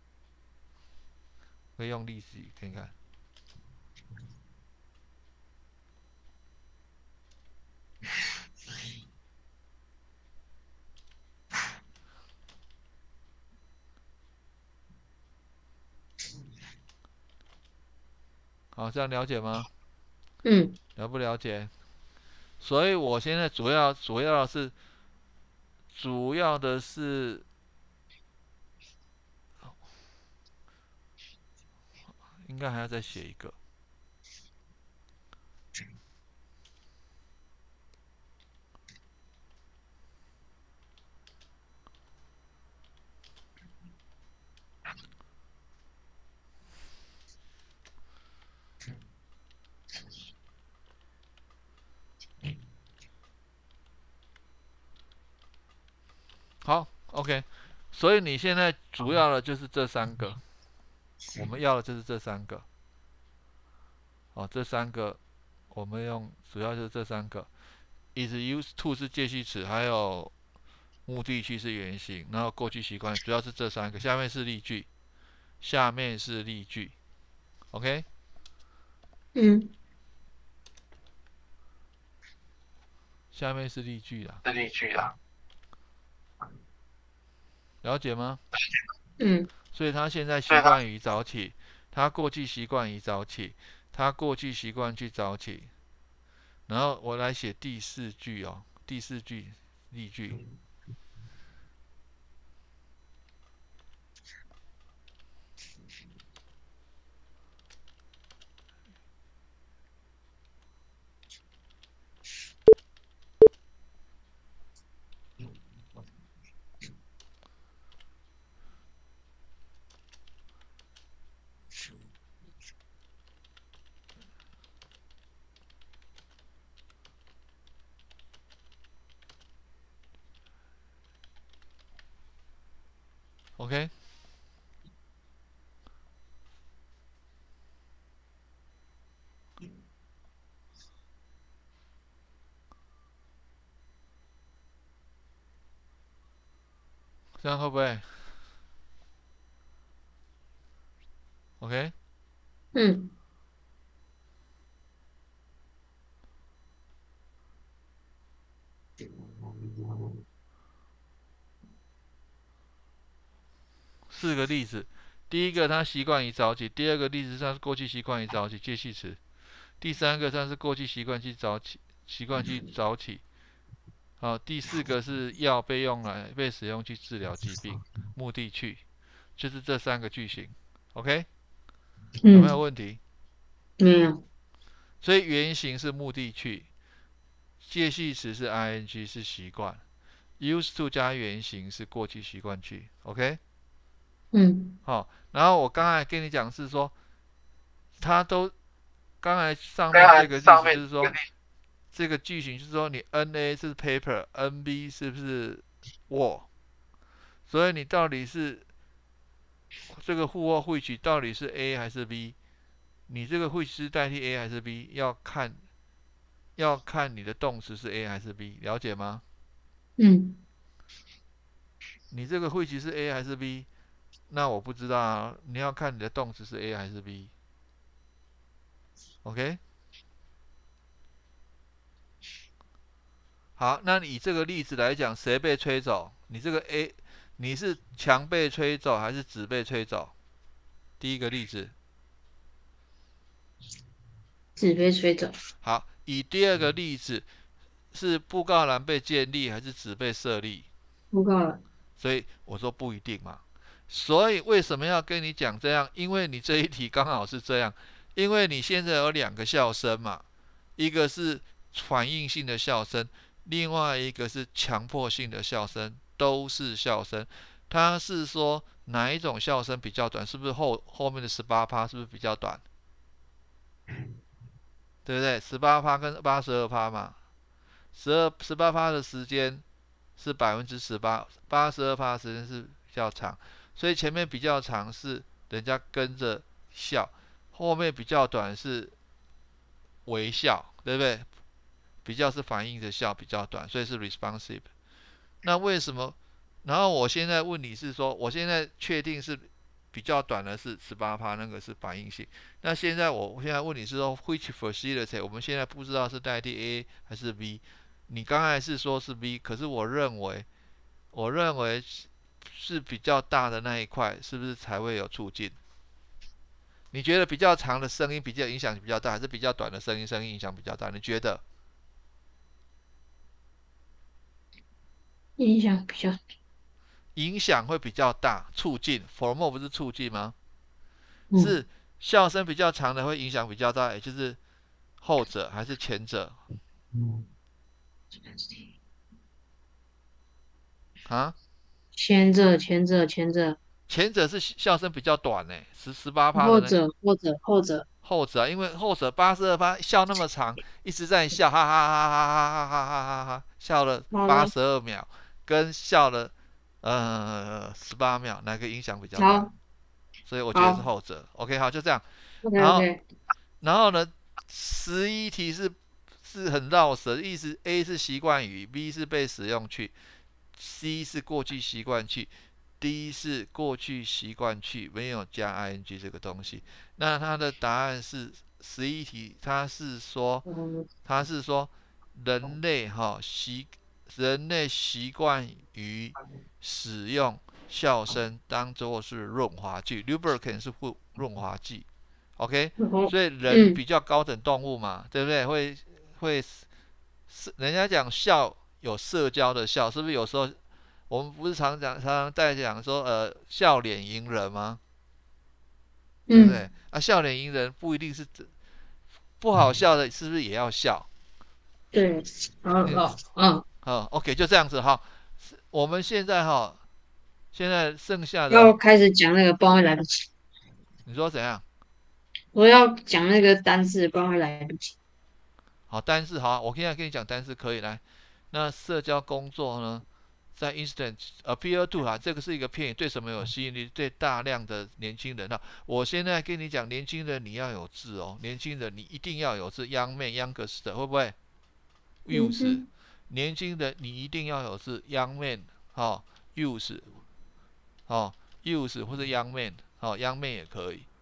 可以用例子看看。好，这样了解吗？ 嗯。 了不了解？所以我现在主要主要是主要的是，应该还要再写一个。好 ，OK， 所以你现在主要的就是这三个，我们要的就是这三个。哦，这三个我们用，主要就是这三个。is used to 是介系词，还有目的句是原形，然后过去习惯，主要是这三个。下面是例句，下面是例句 ，OK？ 嗯。 下面是例句啊。 是例句啊。 了解吗？ 嗯。 所以他现在习惯于早起，他过去习惯于早起，他过去习惯去早起。然后我来写第四句哦，第四句例句。OK， 这样会不会 ？OK， 嗯。 四个例子。第一个，他习惯于早起；第二个例子，他是过去习惯于早起，介系词；第三个，他是过去习惯去早起，习惯去早起。好，第四个是要被用来被使用去治疗疾病，目的去，就是这三个句型。OK， 有没有问题？ 没有。 所以原型是目的去，介系词是 ing 是习惯 ，used to 加原型是过去习惯去。OK。 嗯。 好，然后我刚才跟你讲是说，它都刚才上面这个例子就是说，这个句型就是说你 N A 是 paper，N B 是不是 wall？ 所以你到底是这个 who or which 到底是 A 还是 B？ 你这个 which 是代替 A 还是 B？ 要看要看你的动词是 A 还是 B， 了解吗？ 嗯。 你这个 which 是 A 还是 B？那我不知道啊，你要看你的动词是 A 还是 B。OK， 好，那你以这个例子来讲，谁被吹走？你这个 A， 你是墙被吹走还是纸被吹走？第一个例子， 纸被吹走。 好，以第二个例子是布告栏被建立还是纸被设立？ 布告栏。 所以我说不一定嘛。所以为什么要跟你讲这样？因为你这一题刚好是这样，因为你现在有两个笑声嘛，一个是反应性的笑声，另外一个是强迫性的笑声，都是笑声。它是说哪一种笑声比较短？是不是后后面的 百分之十八 是不是比较短？对不对？ 百分之十八 跟 百分之八十二 嘛，十二 十八趴的时间是 百分之十八， 八十二趴的时间是比较长，所以前面比较长是人家跟着笑，后面比较短是微笑，对不对？比较是反应的笑比较短，所以是 responsive。那为什么？然后我现在问你是说，我现在确定是比较短的是 百分之十八， 那个是反应性。那现在我现在问你是说 which facility， 我们现在不知道是代替 A 还是 B。你刚才是说是 B， 可是我认为，我认为是比较大的那一块，是不是才会有促进？你觉得比较长的声音比较影响比较大，还是比较短的声音声音影响比较大？你觉得？ 影响比较。 影响会比较大，促进 ，formal 不是促进吗？ 嗯。 是笑声比较长的会影响比较大，也就是后者还是前者？ 嗯。 啊？ 前者，前者，前者。 前者是笑声比较短呢，十十八趴的那后者，后者，后者。 后者啊，因为后者八十二趴笑那么长，一直在笑，哈哈哈哈哈哈哈哈哈哈，笑了八好了。 十二秒，跟笑了呃十八秒，哪个影响比较大？ 好。 所以我觉得是好后者。OK，好，就这样。 ，OK 然后 OK。 然后呢，十一题是是很绕舌，意思 A 是习惯语，B 是被使用句，C 是过去习惯句，D 是过去习惯句，没有加 ing 这个东西。那它的答案是十一题，它是说， 嗯。 它是说人类哈习人类习惯于使用笑声当做是润滑剂 ，lubricant 是润滑剂。OK， 好。 所以人嗯。 比较高等动物嘛，对不对？会会，人家讲笑有社交的笑，是不是？有时候我们不是常讲常常在讲说，呃，笑脸迎人吗？对不嗯。 对？啊，笑脸迎人不一定是不好笑的，是不是也要笑？ 对。好嗯， 好。嗯。 好，OK，就这样子哈。我们现在哈，现在剩下的， 要开始讲那个，不然会来不及。 你说怎样？ 我要讲那个单字，不然会来不及。 好，单字好，我现在跟你讲单字可以来。那社交工作呢？在 instant appeal to 啊，这个是一个片语，对什么有吸引力？对大量的年轻人。那我现在跟你讲，年轻人你要有字哦，年轻人你一定要有字，young man、youngest 会不会？youth， 嗯哼。 年轻人你一定要有字，young man，好、哦、，youth，好、哦、，youth 或者 young man，好、哦、，young man 也可以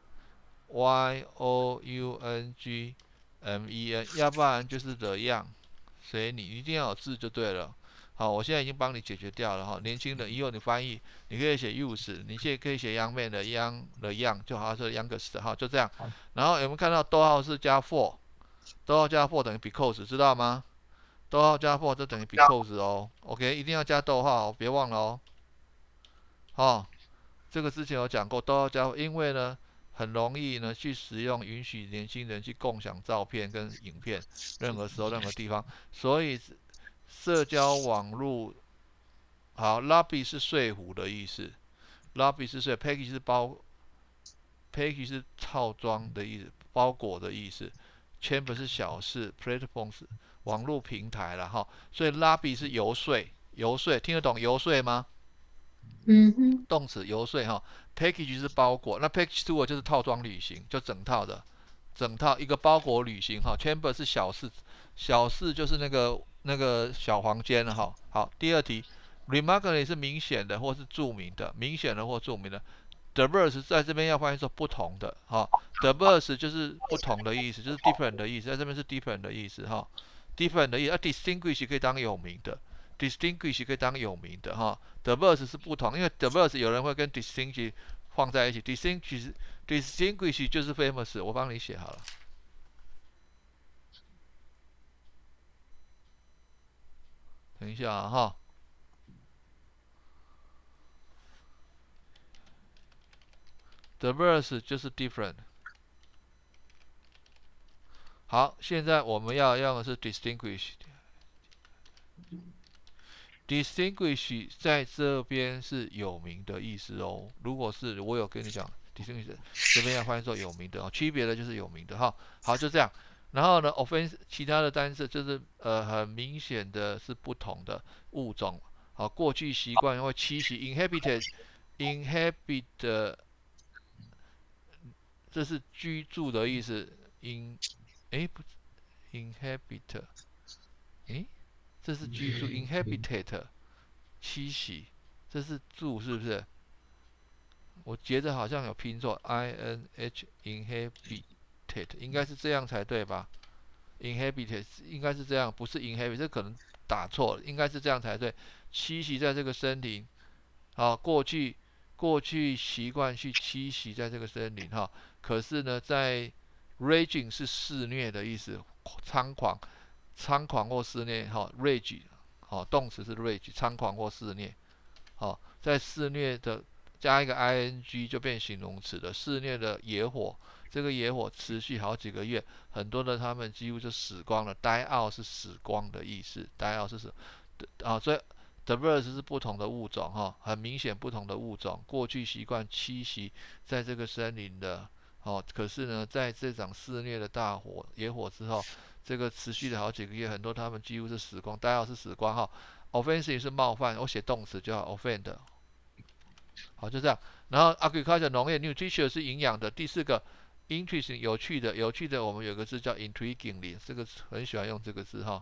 ，y o u n g m e n， 要不然就是 the young，所以你一定要有字就对了。好，我现在已经帮你解决掉了哈。年轻人以后你翻译，你可以写 youth， 你现在可以写 young man 的 young 的 young， 就好像是 youngest 哈，就这样。然后有没有看到逗号是加 for， 逗号加 for 等于 because， 知道吗？逗号加 for 就等于 because 哦。OK， 一定要加逗号，别忘了哦。哦，这个之前有讲过，逗号加，因为呢很容易呢去使用，允许年轻人去共享照片跟影片，任何时候任何地方，所以。社交网络好 ，lobby 是说服的意思 ，lobby 是说 ，package 是包 ，package 是套装的意思，包裹的意思 ，chamber 是小事 ，platform 是网络平台了哈，所以 lobby 是游说，游说听得懂游说吗？ 嗯哼。 动词游说哈 ，package 是包裹，那 package tour 就是套装旅行，就整套的，整套一个包裹旅行哈，chamber 是小事，小事就是那个。那个小房间了哈，好，第二题 ，remarkably 是明显的或是著名的，明显的或著名的 ，diverse 在这边要翻译说不同的哈 ，diverse 就是不同的意思，就是 different 的意思，在这边是 different 的意思哈 ，different 的意思，啊 distinguish 可以当有名的 ，distinguish 可以当有名的哈 ，diverse 是不同，因为 diverse 有人会跟 distinguish 放在一起，distinguish distinguish 就是 famous， 我帮你写好了。 等一下啊哈 ，diverse 就是 different。好，现在我们要用的是 distinguish。distinguish 在这边是有名的意思哦。如果是我有跟你讲 distinguish， 这边要翻译作有名的哦，区别的就是有名的哈。好，就这样。然后呢 ，offense 其他的单词就是呃很明显的是不同的物种。好，过去习惯或栖息 inhabited，inhabit 这是居住的意思。in 哎不 inhabit， 哎这是居住 inhabited。栖息，这是住是不是？我觉得好像有拼错 ，I N H inhabited， 应该是这样才对吧 ？inhabited 应该是这样，不是 inhabit， 这可能打错了，应该是这样才对。栖息在这个森林，好，过去过去习惯去栖息在这个森林哈，可是呢，在 raging 是肆虐的意思，猖狂、猖狂或肆虐哈 ，rage。好、哦，动词是 rage， 猖狂或肆虐。好、哦，在肆虐的加一个 ing 就变形容词了。肆虐的野火，这个野火持续好几个月，很多的他们几乎就死光了。die out 是死光的意思 ，die out 是死啊，所以 diverse 是不同的物种哈、哦，很明显不同的物种。过去习惯栖息在这个森林的，哦，可是呢，在这场肆虐的大火野火之后。这个持续了好几个月，很多他们几乎是死光，大家是死光哈。offensive 是冒犯，我写动词就好 offend。好，就这样。然后 agriculture 农业 ，nutrition 是营养的。第四个 interesting 有趣的，有趣的我们有个字叫 intriguingly， 这个很喜欢用这个字哈。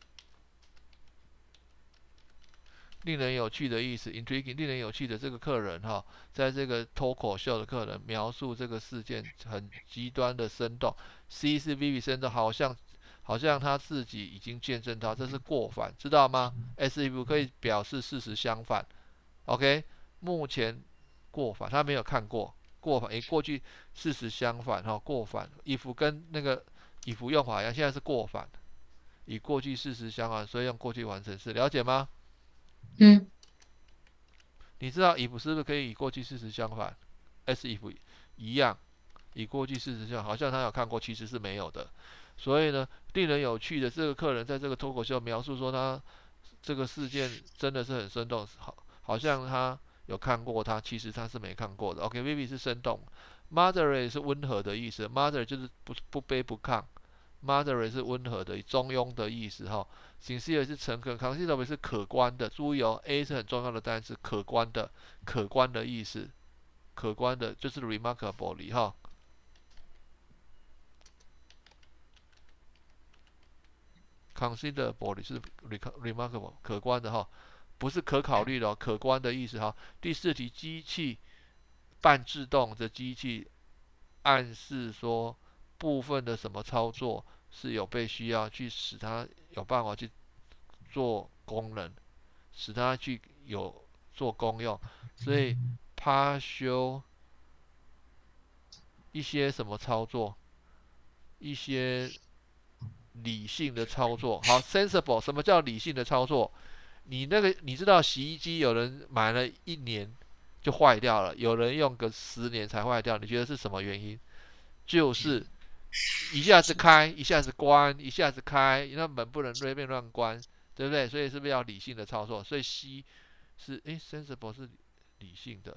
令人有趣的意思 ，intriguing 令人有趣的这个客人哈，在这个脱口秀的客人描述这个事件很极端的生动。C 是 Vivi 生动，好像。好像他自己已经见证到，这是过反，知道吗 ？S if 可以表示事实相反。OK， 目前过反，他没有看过过反，诶，过去事实相反哈，过反。if 跟那个 if 用法一样，现在是过反，以过去事实相反，所以用过去完成式，了解吗？ 嗯。 你知道 if 是不是可以以过去事实相反 ？S if 一样，以过去事实相反，好像他有看过，其实是没有的。所以呢，令人有趣的这个客人在这个脱口秀描述说，他这个事件真的是很生动，好，好像他有看过他，其实他是没看过的。OK，Vivi 是生动 ，moderate 是温和的意思 ，moderate 就是不不卑不亢 ，moderate 是温和的、中庸的意思哈。sincere 是诚恳 ，considerable 是可观的。注意哦 ，A 是很重要的单词，可观的，可观的意思，可观的就是 remarkably 哈。considerable 是 remarkable 可观的哈，不是可考虑的、哦，可观的意思哈。第四题，机器半自动的机器暗示说部分的什么操作是有被需要去使它有办法去做功能，使它去有做功用，所以 partial 一些什么操作，一些。理性的操作，好 ，sensible， 什么叫理性的操作？你那个你知道洗衣机有人买了一年就坏掉了，有人用个十年才坏掉，你觉得是什么原因？就是一下子开，一下子关，一下子开，那门不能随便乱关，对不对？所以是不是要理性的操作？所以 C 是诶 sensible 是理性的，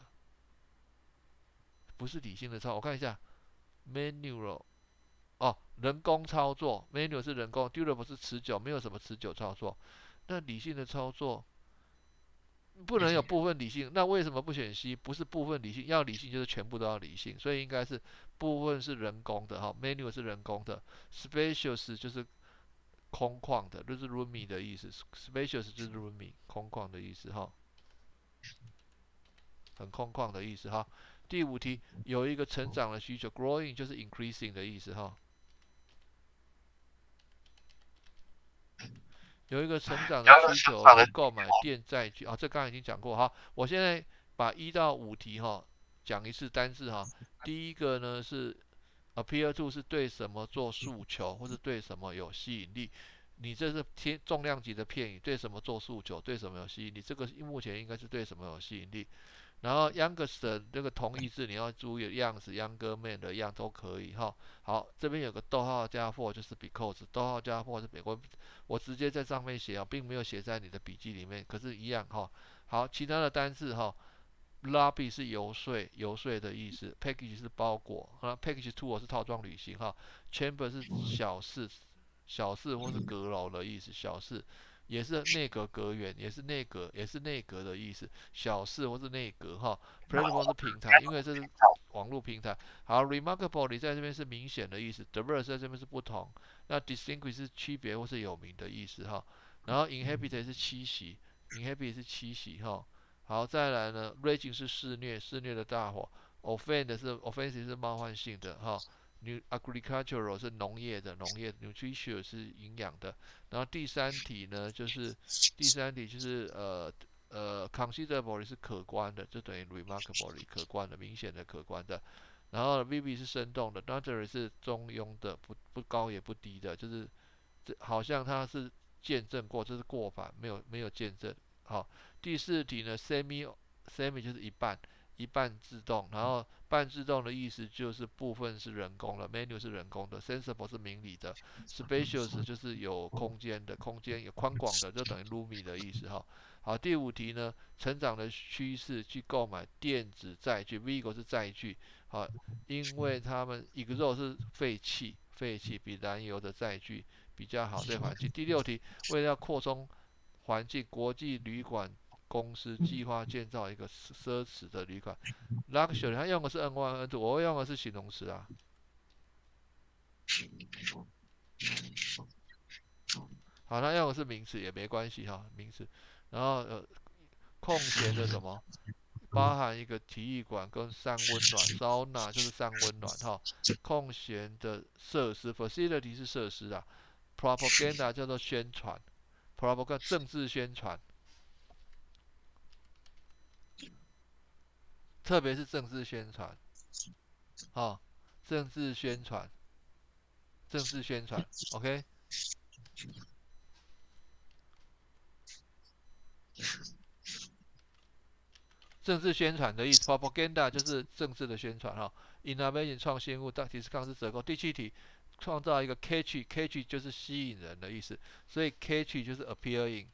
不是理性的操作。我看一下 manual。哦，人工操作 ，manual 是人工 ，durable 是持久，没有什么持久操作。那理性的操作不能有部分理性，那为什么不选 C？ 不是部分理性，要理性就是全部都要理性，所以应该是部分是人工的哈 ，manual 是人工的 ，spacious 就是空旷的，就是 roomy 的意思 ，spacious 就是 roomy 空旷的意思哈，很空旷的意思哈。第五题有一个成长的需求 ，growing 就是 increasing 的意思哈。有一个成长的需求去购买电债券啊，这刚刚已经讲过哈。我现在把一到五题哈讲一次单字哈。第一个呢是 appeal to 是对什么做诉求，或是对什么有吸引力。 你这是天重量级的片语，对什么做诉求，对什么有吸引力？这个目前应该是对什么有吸引力？然后 youngest 的这个同义字你要注意，样子 younger man 的样都可以哈。好，这边有个逗号加 for 就是 because， 逗号加 for 是美国，我直接在上面写啊，并没有写在你的笔记里面，可是一样哈。好，其他的单字哈。Lobby 是游说，游说的意思。Package 是包裹，啊 ，Package tour 是套装旅行哈。Chamber 是小室，小室或是阁楼的意思，小室也是内阁阁员，也是内阁，也是内阁的意思，小室或是内阁哈。Platform 是平台，因为这是网络平台。好 ，Remarkable 你在这边是明显的意思 ，Diverse 在这边是不同，那 Distinguish 是区别或是有名的意思哈。然后 Inhabit 是栖息 ，Inhabit 是栖息哈。好，再来呢 ，raging 是肆虐，肆虐的大火 ；offend 是 offensive 是冒犯性的哈。New agricultural 是农业的，农业 nutrition 是营养的。然后第三题呢，就是第三题就是呃呃 considerable 是可观的，就等于 remarkably 可观的，明显的可观的。然后 vivid 是生动的 n o t e r y 是中庸的，不不高也不低的，就是这好像它是见证过，这是过法，没有没有见证。好，第四题呢 ，semi semi 就是一半，一半自动，然后半自动的意思就是部分是人工的 ，menu 是人工的 ，sensible 是明理的 ，spacious 就是有空间的，空间有宽广的，就等于 roomy 的意思哈。好，第五题呢，成长的趋势去购买电子债据 ，Vigo 是债据，好，因为他们 Exo 是废弃，废弃比燃油的债据比较好对环境。第六题，为了要扩充环境，国际旅馆公司计划建造一个奢侈的旅馆。Luxury 它用的是 N 一 N 二，我用的是形容词啊。好，它用的是名词也没关系哈，名词。然后呃，空闲的什么，包含一个体育馆跟散温暖，sauna 就是散温暖哈。空闲的设施 ，facility 是设施啊。propaganda 叫做宣传 ，propaganda 政治宣传。特别是政治宣传，哦，政治宣传，政治宣传 ，OK。政治宣传的意思 ，propaganda 就是政治的宣传哈。innovation 创新物，提示康是折扣。第七题，创造一个 catchy，catchy 就是吸引人的意思，所以 catchy 就是 appealing。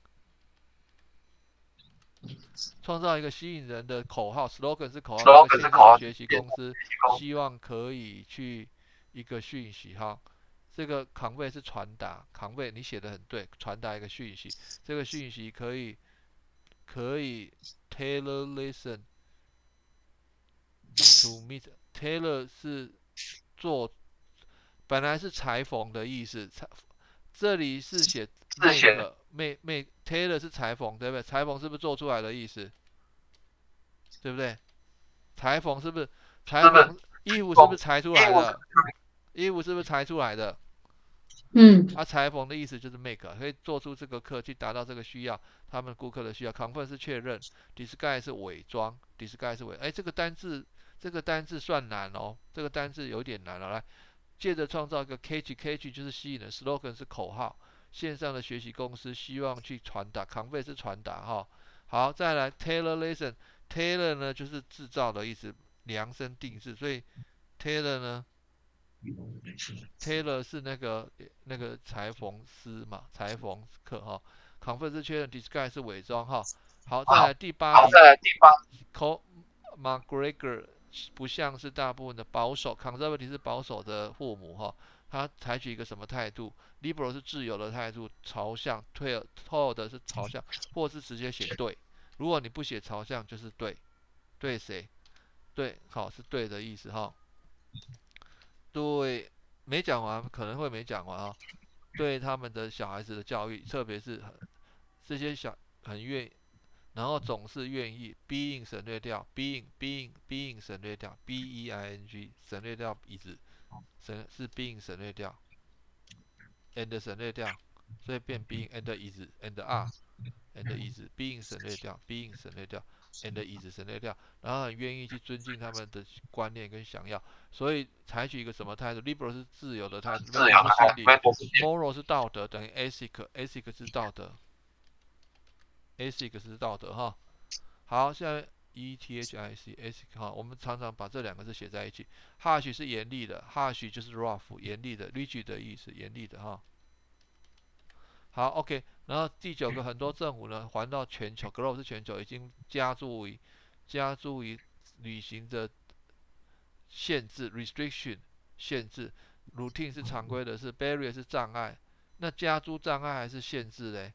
创造一个吸引人的口号 ，slogan 是口号，一个线上学习公司希望可以去一个讯息哈。这个 convey 是传达 ，convey 你写的很对，传达一个讯息，这个讯息可以可以 tailor listen to meet，tailor 是做，本来是裁缝的意思，裁这里是写 make make make tailor 是裁缝，对不对？裁缝是不是做出来的意思？对不对？裁缝是不是裁缝衣服是不是裁出来的？衣服是不是裁出来的？ 嗯， 啊，裁缝的意思就是 make， 可以做出这个课去达到这个需要，他们顾客的需要。confirm 是确认 ，disguise 是伪装 ，disguise 是伪，哎，这个单字这个单字算难哦，这个单字有点难了。来，接着创造一个 catchy，catchy 就是吸引人 ，slogan 是口号，线上的学习公司希望去传达 ，convey 是传达哈。好，再来 tailor lesson，tailor 呢就是制造的意思，量身定制，所以 tailor 呢。Tailor 是那个那个裁缝师嘛，裁缝课哈。confirm 是确认 ，disguise 是伪装哈。好，再来第八题。Co McGregor 不像是大部分的保守 ，conservative 是保守的父母哈。他采取一个什么态度 ？Liberal 是自由的态度，朝向；Toward 是朝向，或是直接写对。如果你不写朝向，就是对。对谁？对，好是对的意思哈。对，没讲完，可能会没讲完啊。对他们的小孩子的教育，特别是这些小很愿，然后总是愿意 being 省略掉 being being being 省略掉 b e i n g 省略掉椅子，省是 being 省略掉 and 省略掉，所以变 being and 椅子 and are and 椅子 being 省略掉 being 省略掉 and 椅子省略掉，然后很愿意去尊敬他们的观念跟想要，所以采取一个什么态度 ？liberal 是自由的态度 ，mental 是心理 ，moral 是道德，等于 ethic，ethic 是道德 ，ethic 是道德哈。好，现在 E T H I C ethic 哈，我们常常把这两个字写在一起。harsh 是严厉的 ，harsh 就是 rough 严厉的 ，rigid 的意思，严厉的哈。好 ，OK， 然后第九个，很多政府呢环到全球 ，globe 是全球，已经加注于加注于旅行的限制 （restriction） 限制 ，routine 是常规的，是 barrier 是障碍。那加诸障碍还是限制嘞？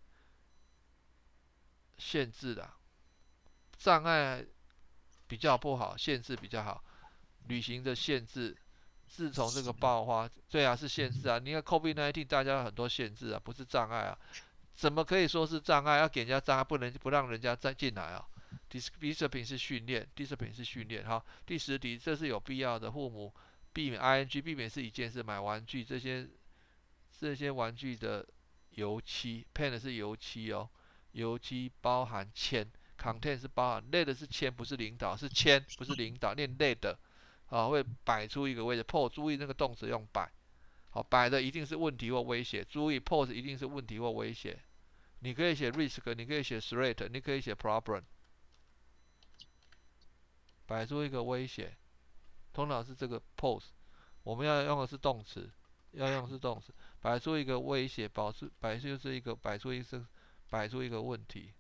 限制的，障碍比较不好，限制比较好。旅行的限制，自从这个爆发，对啊，是限制啊。你看 COVID 十九 大家有很多限制啊，不是障碍啊。怎么可以说是障碍？要给人家障碍，不能不让人家再进来啊。discipline 是训练 ，discipline 是训练。好，第十题，这是有必要的。父母避免 ing， 避免是一件事，买玩具这些这些玩具的油漆 ，paint 是油漆哦，油漆包含铅 ，content 是包含 lead 是铅，不是领导，是铅，不是领导，念 lead。啊，会摆出一个位置 ，pose 注意那个动词用摆，好，摆的一定是问题或威胁，注意 pose 一定是问题或威胁。你可以写 risk， 你可以写 threat， 你可以写 problem， 摆出一个威胁，通常是这个 pose， 我们要用的是动词，要用的是动词，摆出一个威胁，保持摆出就是一个摆出一个摆出一个问题，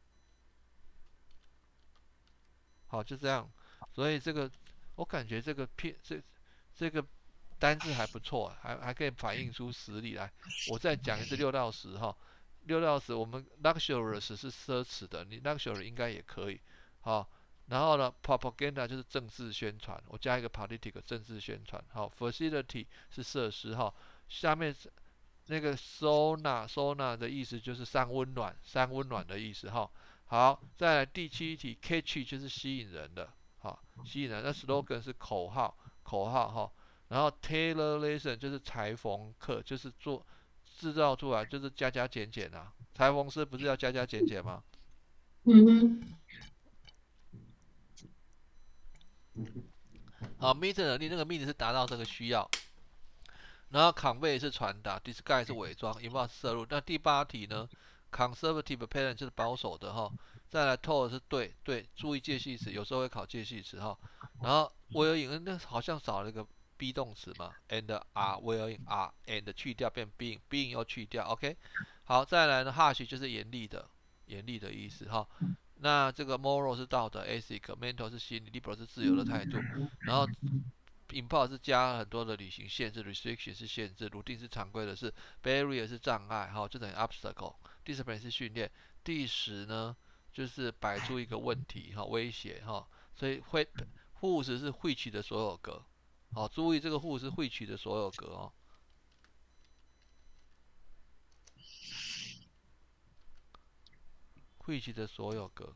好，就这样，所以这个。我感觉这个片这这个单字还不错，还还可以反映出实力来。我再讲一次六到十哈，六到十我们 luxurious 是奢侈的，你 luxury 应该也可以，好。然后呢 ，propaganda 就是政治宣传，我加一个 political 政治宣传，好。facility 是设施哈，下面那个 sauna sauna 的意思就是三温暖，三温暖的意思哈。好，再来第七题 ，catchy 就是吸引人的。好，吸引人。那 slogan 是口号，口号哈。然后 tailorization 就是裁缝课，就是做制造出来，就是加加减减啊。裁缝师不是要加加减减吗？ 嗯哼。 好 ，meet 能力那个 meet 是达到这个需要。然后 convey 是传达 ，disguise 是伪装 ，involve 是摄入。那第八题呢 ，conservative parent 就是保守的哈。再来 toward 是对对，注意介系词，有时候会考介系词哈。然后 willing 那好像少了一个 be 动词嘛 ，and are willing are and 去掉变 being being 又去掉 ，OK。好，再来呢 harsh 就是严厉的，严厉的意思哈。那这个 moral 是道德 ，ethic，mental 是心理 ，liberal 是自由的态度。然后 impose 是加很多的旅行限制 ，restriction 是限制 ，routine 是常规的，是 barrier 是障碍，哈，就等于 obstacle。discipline 是训练。第十呢？就是摆出一个问题哈，威胁哈，所以会护士是会取的所有格，好，注意这个护是会取的所有格哦，会取的所有格，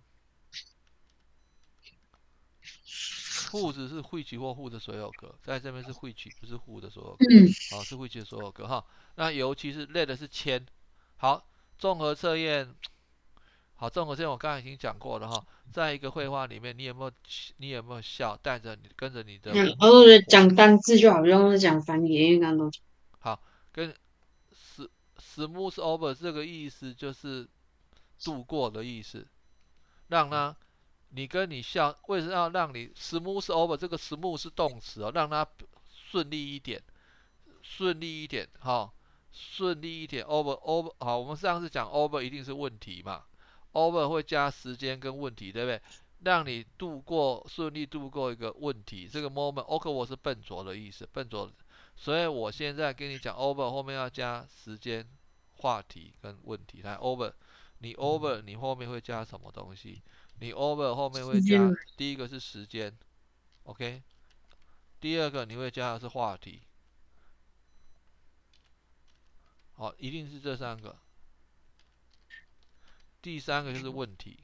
护士是会取或护的所有格，在这边是会取，不是护的所有格，好，是会取的所有格哈。那尤其是类的是铅，好，综合测验。好，综合测验我刚才已经讲过了哈，在一个绘画里面，你有没有你有没有笑，带着你跟着你的， 嗯，我觉得讲单字就好像是讲翻译，因为刚刚都讲。 好，跟 smooth over 这个意思就是度过的意思，让它你跟你笑，为什么要让你 smooth over？ 这个 smooth 是动词哦，让它顺利一点，顺利一点哈，顺利一点 over over 好，我们上次讲 over 一定是问题嘛。over 会加时间跟问题，对不对？让你度过顺利度过一个问题，这个 moment，awkward 是笨拙的意思，笨拙。所以我现在跟你讲 over 后面要加时间、话题跟问题。来 over， 你 over 你后面会加什么东西？你 over 后面会加第一个是时间 ，OK？ 第二个你会加的是话题，好，一定是这三个。第三个就是问题，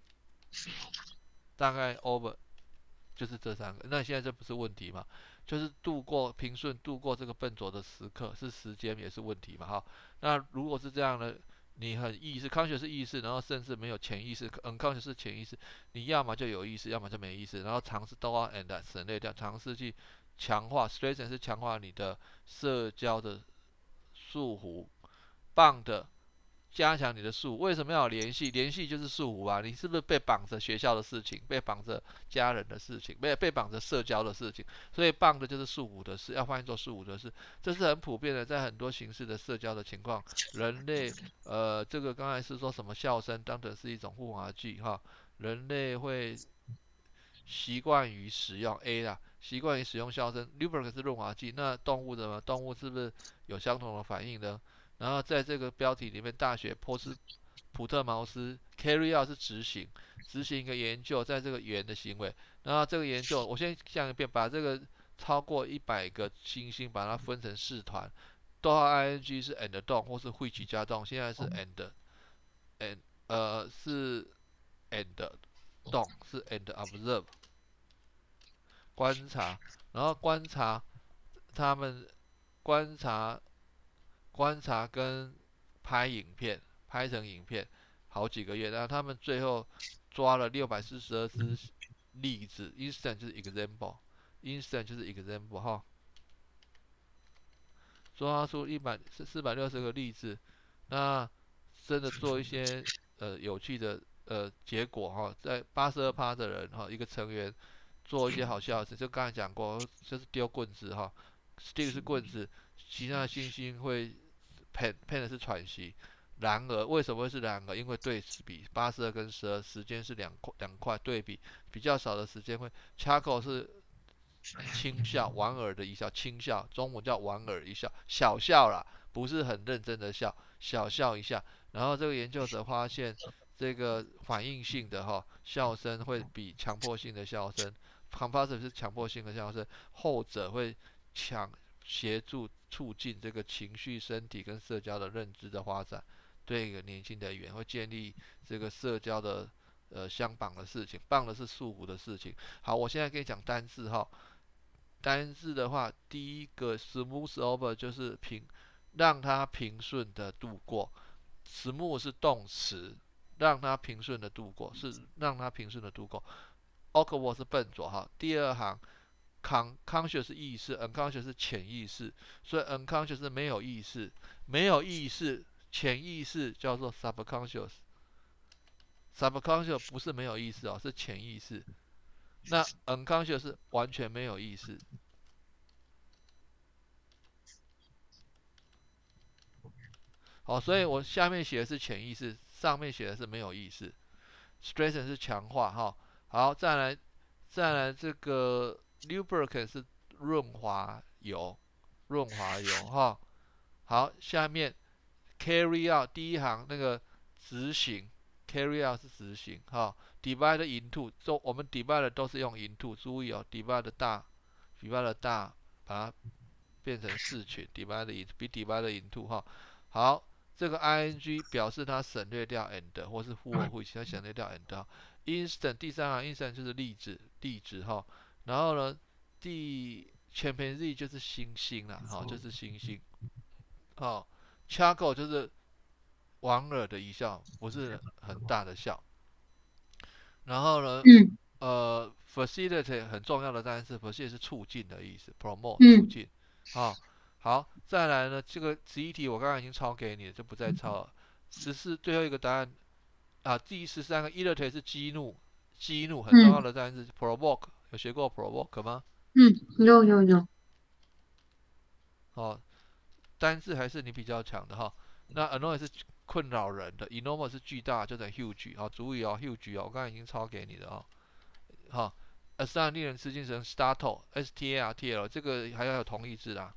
大概 over 就是这三个。那现在这不是问题嘛？就是度过平顺度过这个笨拙的时刻，是时间也是问题嘛？哈，那如果是这样呢， 你很意识 conscious 是意识，然后甚至没有潜意识 unconscious 是潜意识，你要么就有意识，要么就没意识，然后尝试都要 and 省略掉，尝试去强化 strengthen 是强化你的社交的束缚 bond 加强你的束缚。为什么要有联系？联系就是束缚啊！你是不是被绑着学校的事情，被绑着家人的事情，被被绑着社交的事情？所以绑的就是束缚的事，要翻译做束缚的事，这是很普遍的，在很多形式的社交的情况，人类呃，这个刚才是说什么笑声，当成是一种护滑剂哈，人类会习惯于使用 A 啦，习惯于使用笑声 lubricant 是润滑剂，那动物的呢？动物是不是有相同的反应呢？然后在这个标题里面，大学波斯普特茅斯 carry out 是执行，执行一个研究，在这个圆的行为。然后这个研究，我先讲一遍，把这个超过一百个星星，把它分成四团，逗号 ing 是 and 动或是 which 加动，现在是 and and 呃是 and 动是 and observe 观察，然后观察他们观察观察跟拍影片，拍成影片好几个月，然后他们最后抓了六百四十二只例子 ，instant 就是 example，instant 就是 example 哈，抓出一百四百六十个例子，那真的做一些呃有趣的呃结果哈，在八十二趴的人哈，一个成员做一些好笑的事，就刚才讲过，就是丢棍子哈，stick 是棍子，其他的猩猩会 pen pen 的是喘息。然而，为什么会是然而？因为对比八十二跟十二，时间是两块两块对比，比较少的时间会 charcoal 是轻笑，莞尔的一笑，轻笑，中文叫莞尔一笑，小笑啦，不是很认真的笑，小笑一下。然后这个研究者发现，这个反应性的哈笑声会比强迫性的笑声 ，compulsive 是强迫性的笑声，后者会强协助促进这个情绪、身体跟社交的认知的发展。对一个年轻的人会建立这个社交的呃相绑的事情，绑的是束缚的事情。好，我现在跟你讲单字哈。单字的话，第一个 smooth over 就是平，让它平顺的度过。smooth 是动词，让它平顺的度过，是让它平顺的度过。awkward 是笨拙哈。第二行 con conscious 是意识 ，unconscious 是潜意识，所以 unconscious 是没有意识，没有意识，潜意识叫做 subconscious。subconscious 不是没有意识哦，是潜意识。那 unconscious 是完全没有意识。好，所以我下面写的是潜意识，上面写的是没有意识。strengthen 是强化哈。好，再来再来这个 lubricant 是润滑油，润滑油哈。好，下面 carry out 第一行那个执行 carry out 是执行哈。divide into 都我们 divide 都是用 into， 注意哦 divide 大 divide 大把它变成四群 divide into 比 divide into 哈。好，这个 ing 表示它省略掉 and 或是 who or which， 它省略掉 and。instant 第三行 instant 就是例子例子哈。然后呢，第 chimpanzee 就是猩猩啦，哈，就是猩猩。好 charcoal 就是莞尔的一笑，不是很大的笑。然后呢， 嗯呃，facilitate 很重要的单词 ，facilitate 是促进的意思 ，promote 促嗯进。好，好，再来呢，这个十一题我刚刚已经抄给你了，就不再抄了。十四最后一个答案啊，第十三个 irritate 是激怒，激怒很重要嗯的单词 provoke， 有学过 provoke 吗？ 嗯，有有有， 哦，单字还是你比较强的哈。那 annoy 是困扰人的 ，enormous 是巨大，就等于 huge 啊，注意哦 huge 哦，我刚才已经抄给你了哦。好 a s t o n 令人吃惊成 startle，s t a r t l， 这个还要有同义字啦。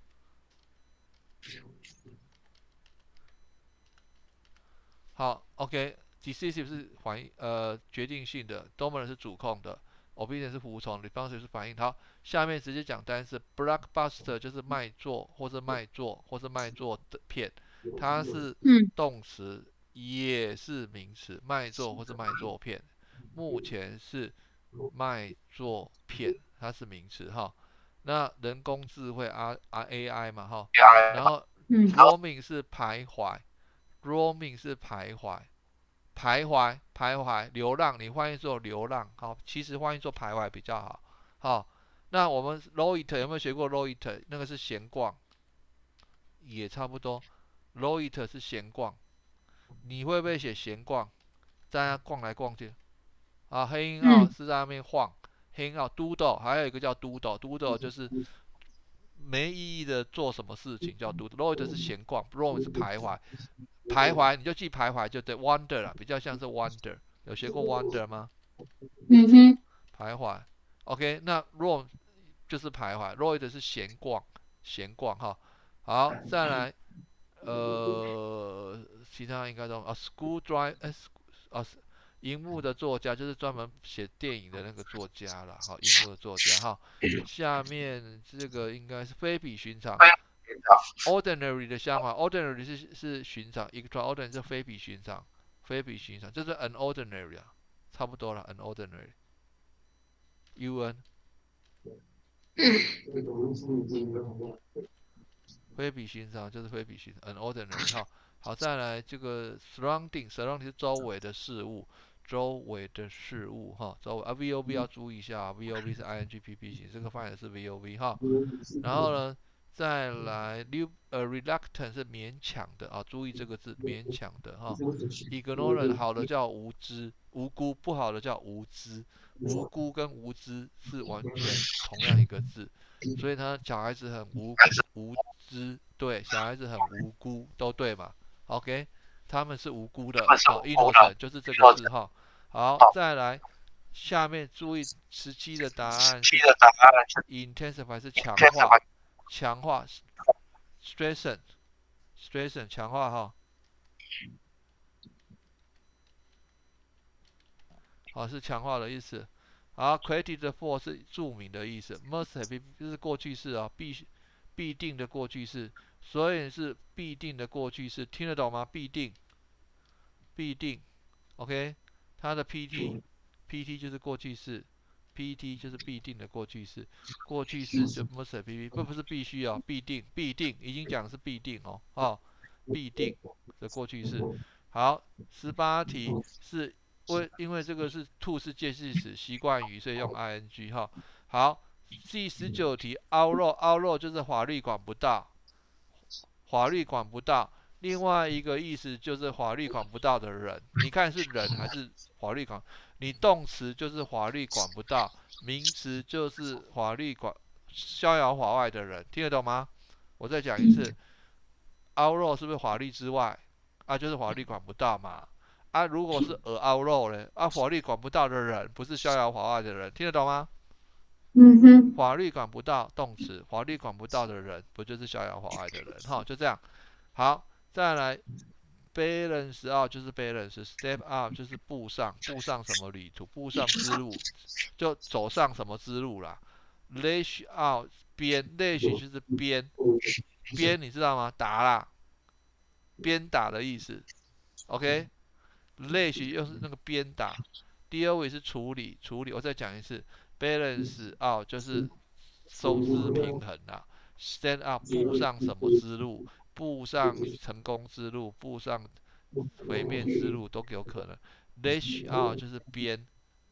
好 ，OK，decisive 是反应呃决定性的 ，dominant 是主控的 ，obedient 是服从 ，responsive 是反应。好，下面直接讲单词 blockbuster 就是卖座或是卖座或是卖座的片，它是嗯动词也是名词，卖座或是卖座片。目前是卖座片，它是名词哈。那人工智慧 R R A I 嘛哈，然后嗯 roaming 是徘徊 roaming 是徘徊，徘徊，徘徊，流浪，你翻译做流浪，好，其实翻译做徘徊比较好，好，那我们 loiter 有没有学过 loiter？那个是闲逛，也差不多 ，loiter 是闲逛，你会不会写闲逛？在那逛来逛去，啊 ，hang out 是在那边晃 ，hang out doodle， 还有一个叫 doodle，doodle 就是没意义的做什么事情叫 doodle，loiter 是闲逛 ，roam 是徘徊。徘徊你就记徘徊就对 ，wander 啦，比较像是 wander， 有学过 wander 吗？ 嗯哼， 徘徊 ，OK， 那 roam 就是徘徊 ，loiter 是闲逛，闲逛哈。好，再来，呃，其他应该都啊，school drive，哎，啊，荧幕的作家就是专门写电影的那个作家啦，好，荧幕的作家哈。下面这个应该是非比寻常。ordinary 的相反 ，ordinary 是是寻常 ，extraordinary 是非比寻常，非比寻常，这是 unordinary 啊，差不多了 ，unordinary，un 非比寻常就是非比寻常 ，unordinary 哈，好，再来这个 surrounding，surrounding 是周围的事物，周围的事物哈，周围啊 ，vob 要注意一下 ，vob 是 ingpp 型，这个发音是 vob 哈，然后呢？再来 ，new 呃 reluctant 是勉强的啊，注意这个字，勉强的哈。ignorant 好的叫无知、无辜，不好的叫无知。无辜跟无知是完全同样一个字，所以呢，小孩子很无无知，对，小孩子很无辜，都对嘛 ？OK， 他们是无辜的，好 ，innocent 就是这个字哈。好，再来，下面注意十七的答案是 intensify 是强化。强化 ，strengthen，strengthen 强化哈，好是强化的意思。好 ，credited for 是著名的意思 ，must have been 就是过去式啊，必必定的过去式，所以是必定的过去式，听得懂吗？必定，必定 ，OK， 它的 pt，pt 就是过去式。P T 就是必定的过去式，过去式就 must have been， 不不是必须哦，必定必定已经讲的是必定哦，哦，必定的过去式。好，十八题是为因为这个是 to 是介系词习惯语，所以用 ing 哈。好，第十九题 outlaw outlaw 就是法律管不到，法律管不到。另外一个意思就是法律管不到的人，你看是人还是法律管？你动词就是法律管不到，名词就是法律管逍遥法外的人，听得懂吗？我再讲一次 ，outlaw 是不是法律之外？啊，就是法律管不到嘛。啊，如果是 a outlaw 呢？啊，法律管不到的人不是逍遥法外的人，听得懂吗？ 嗯哼， 法律管不到动词，法律管不到的人不就是逍遥法外的人？哈，就这样。好，再来。balance out 就是 balance，step up 就是步上，步上什么旅途，步上之路，就走上什么之路啦。lash out 鞭 ，lash 就是鞭，鞭你知道吗？打啦，鞭打的意思。OK，lash 又是那个鞭打。第二位是处理，处理，我再讲一次 ，balance out 就是收支平衡啦。stand up 步上什么之路？步上成功之路，步上毁灭之路都有可能。lash out 就是鞭，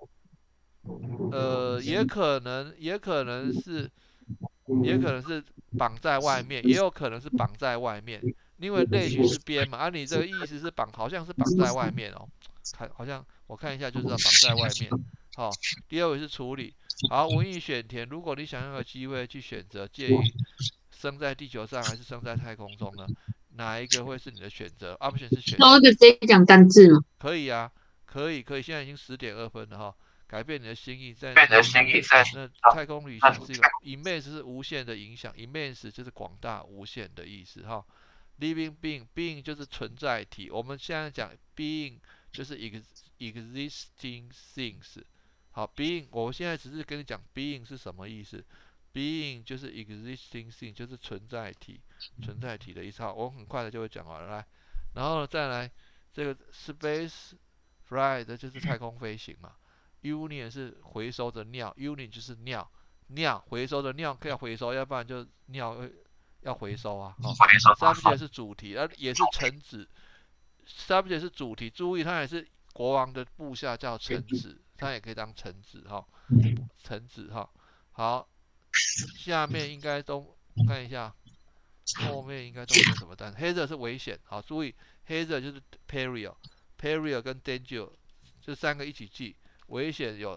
呃，也可能，也可能是，也可能是绑在外面，也有可能是绑在外面，因为 lash 是鞭嘛，啊，你这个意思是绑，好像是绑在外面哦，看，好像我看一下就知道绑在外面。好，第二位是处理。好，文艺选填，如果你想要有机会去选择介于生在地球上还是生在太空中呢？哪一个会是你的选择 ？Option 是选。 那我就直接讲单字嘛。 可以啊，可以可以，现在已经十点二分了哈。改变你的心意，在变你的心意在那太空旅行是一个 immense 是无限的影响 ，immense 就是广大无限的意思哈。living being being 就是存在体，我们现在讲 being 就是 ex existing things。好 ，being 我现在只是跟你讲 being 是什么意思。being 就是 existing thing， 就是存在体，存在体的意思。好，我很快的就会讲完了。来，然后再来这个 space flight 就是太空飞行嘛。union 是回收的尿 ，union 就是尿，尿回收的尿可以回收，要不然就尿要回收啊。好，subject 是主题，而也是橙子。 subject 是主题，注意它也是国王的部下叫臣子，它也可以当臣子哈，臣子哈。好，下面应该都我看一下，后面应该都没有什么单。黑色是危险，好，注意黑色就是 peril，peril 跟 danger 这三个一起记，危险有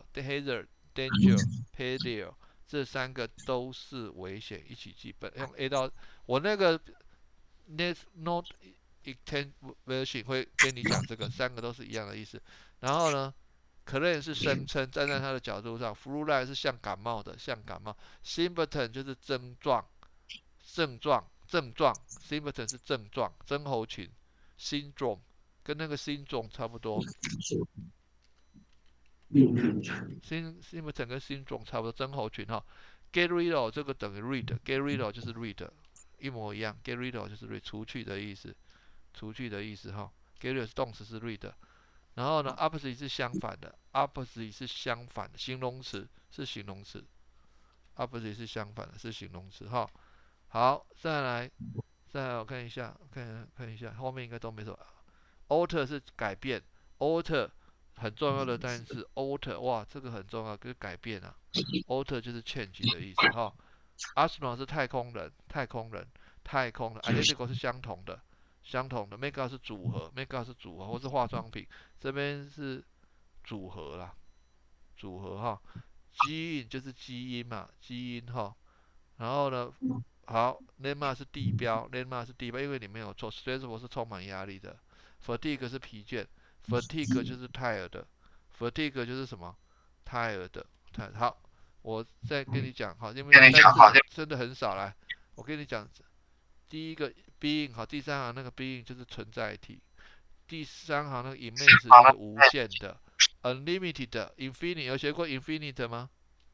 hazard、danger、peril。这三个都是危险，一起记。本用 A 到我那个 Net Note Extend Version 会跟你讲这个，三个都是一样的意思。然后呢 ，claim 是声称，站在他的角度上 ，flu-like 是像感冒的，像感冒。symptom 就是症状，症状，症状。symptom 是症状，症候群。syndrome 跟那个 syndrome 差不多。symptom 跟 syndrome 差不多，症候群哈。get rid of 这个等于 read，get rid of 就是 read， 一模一样。get rid of 就是 read， 除去的意思，除去的意思哈。get rid of 动词是 read， 然后呢 opposite 是相反的 ，opposite 是相反的，形容词是形容词 ，opposite 是相反的，是形容词哈。好，再来，再来我看一下，看看一下，后面应该都没错。alter 是改变 ，alter。很重要的单词 alter， 哇，这个很重要，就是改变啊。alter 就是 change 的意思哈。astronaut 是太空人，太空人，太空人。identical 是相同的，相同的。make up 是组合 ，make up 是组合，或是化妆品，这边是组合啦，组合哈。基因就是基因嘛，基因哈。然后呢，好 landmark 是地标 ，landmark 是地标，因为你没有错 ，stressful 是充满压力的 ，fatigue 是疲倦。fatigue 就是 tired，fatigue 就是什么 tired， tired。好，我再跟你讲，好，因为单词真的很少来，我跟你讲，第一个 being 好，第三行那个 being 就是存在体，第三行那个 immense 就是无限的 ，unlimited、infinite 有学过 infinite 吗？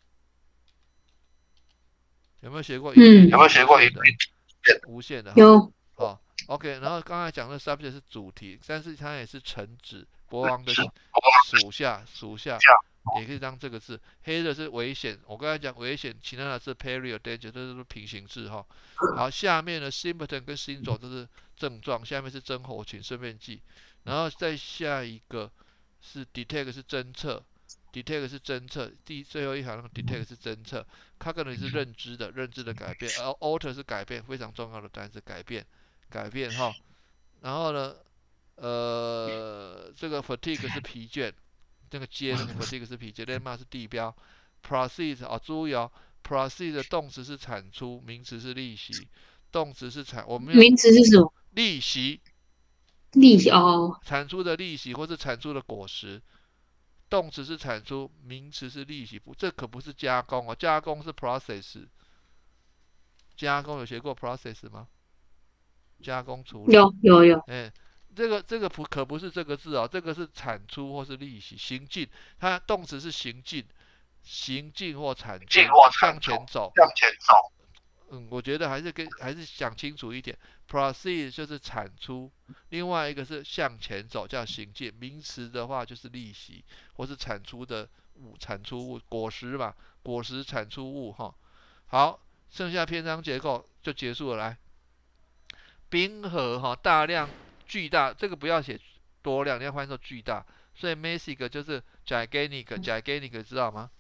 有没有学过 infinite？、嗯、有没有学过 infinite？ 无限的，有。好。OK， 然后刚才讲的 subject 是主题，但是它也是臣子，国王的属下，属下也可以当这个字。黑的是危险，我刚才讲危险，其他的是 peril、danger， 这都是平行字哈。好，下面的 symptom 跟 syndrome 都是症状，下面是症候群，顺便记。然后再下一个是 detect 是侦测 ，detect 是侦测，第最后一行那个 detect 是侦测 ，cognitive 是认知的，认知的改变，而 alter 是改变，非常重要的单词，改变。改变哈，然后呢，呃，这个 fatigue 是疲倦，这个接那个 fatigue 是疲倦 ，landmark 是地标 ，proceed 啊，注意哦 ，proceed 的动词是产出，名词是利息，动词是产，我们名词是什么？ 利息， 利息哦， 产出的利息或是产出的果实，动词是产出，名词是利息，不，这可不是加工哦，加工是 process， 加工有学过 process 吗？加工处理有有有， 哎、欸，这个这个不可不是这个字哦，这个是产出或是利息，行进，它动词是行进，行进或产出，向前走，向前走。嗯，我觉得还是跟还是讲清楚一点 ，proceed 就是产出，另外一个是向前走叫行进，名词的话就是利息或是产出的物，产出物果实嘛，果实产出物哈。好，剩下篇章结构就结束了，来。冰河哈，大量巨大，这个不要写多量，你要换作巨大。所以 massive 就是 gigantic，gigantic 知道吗？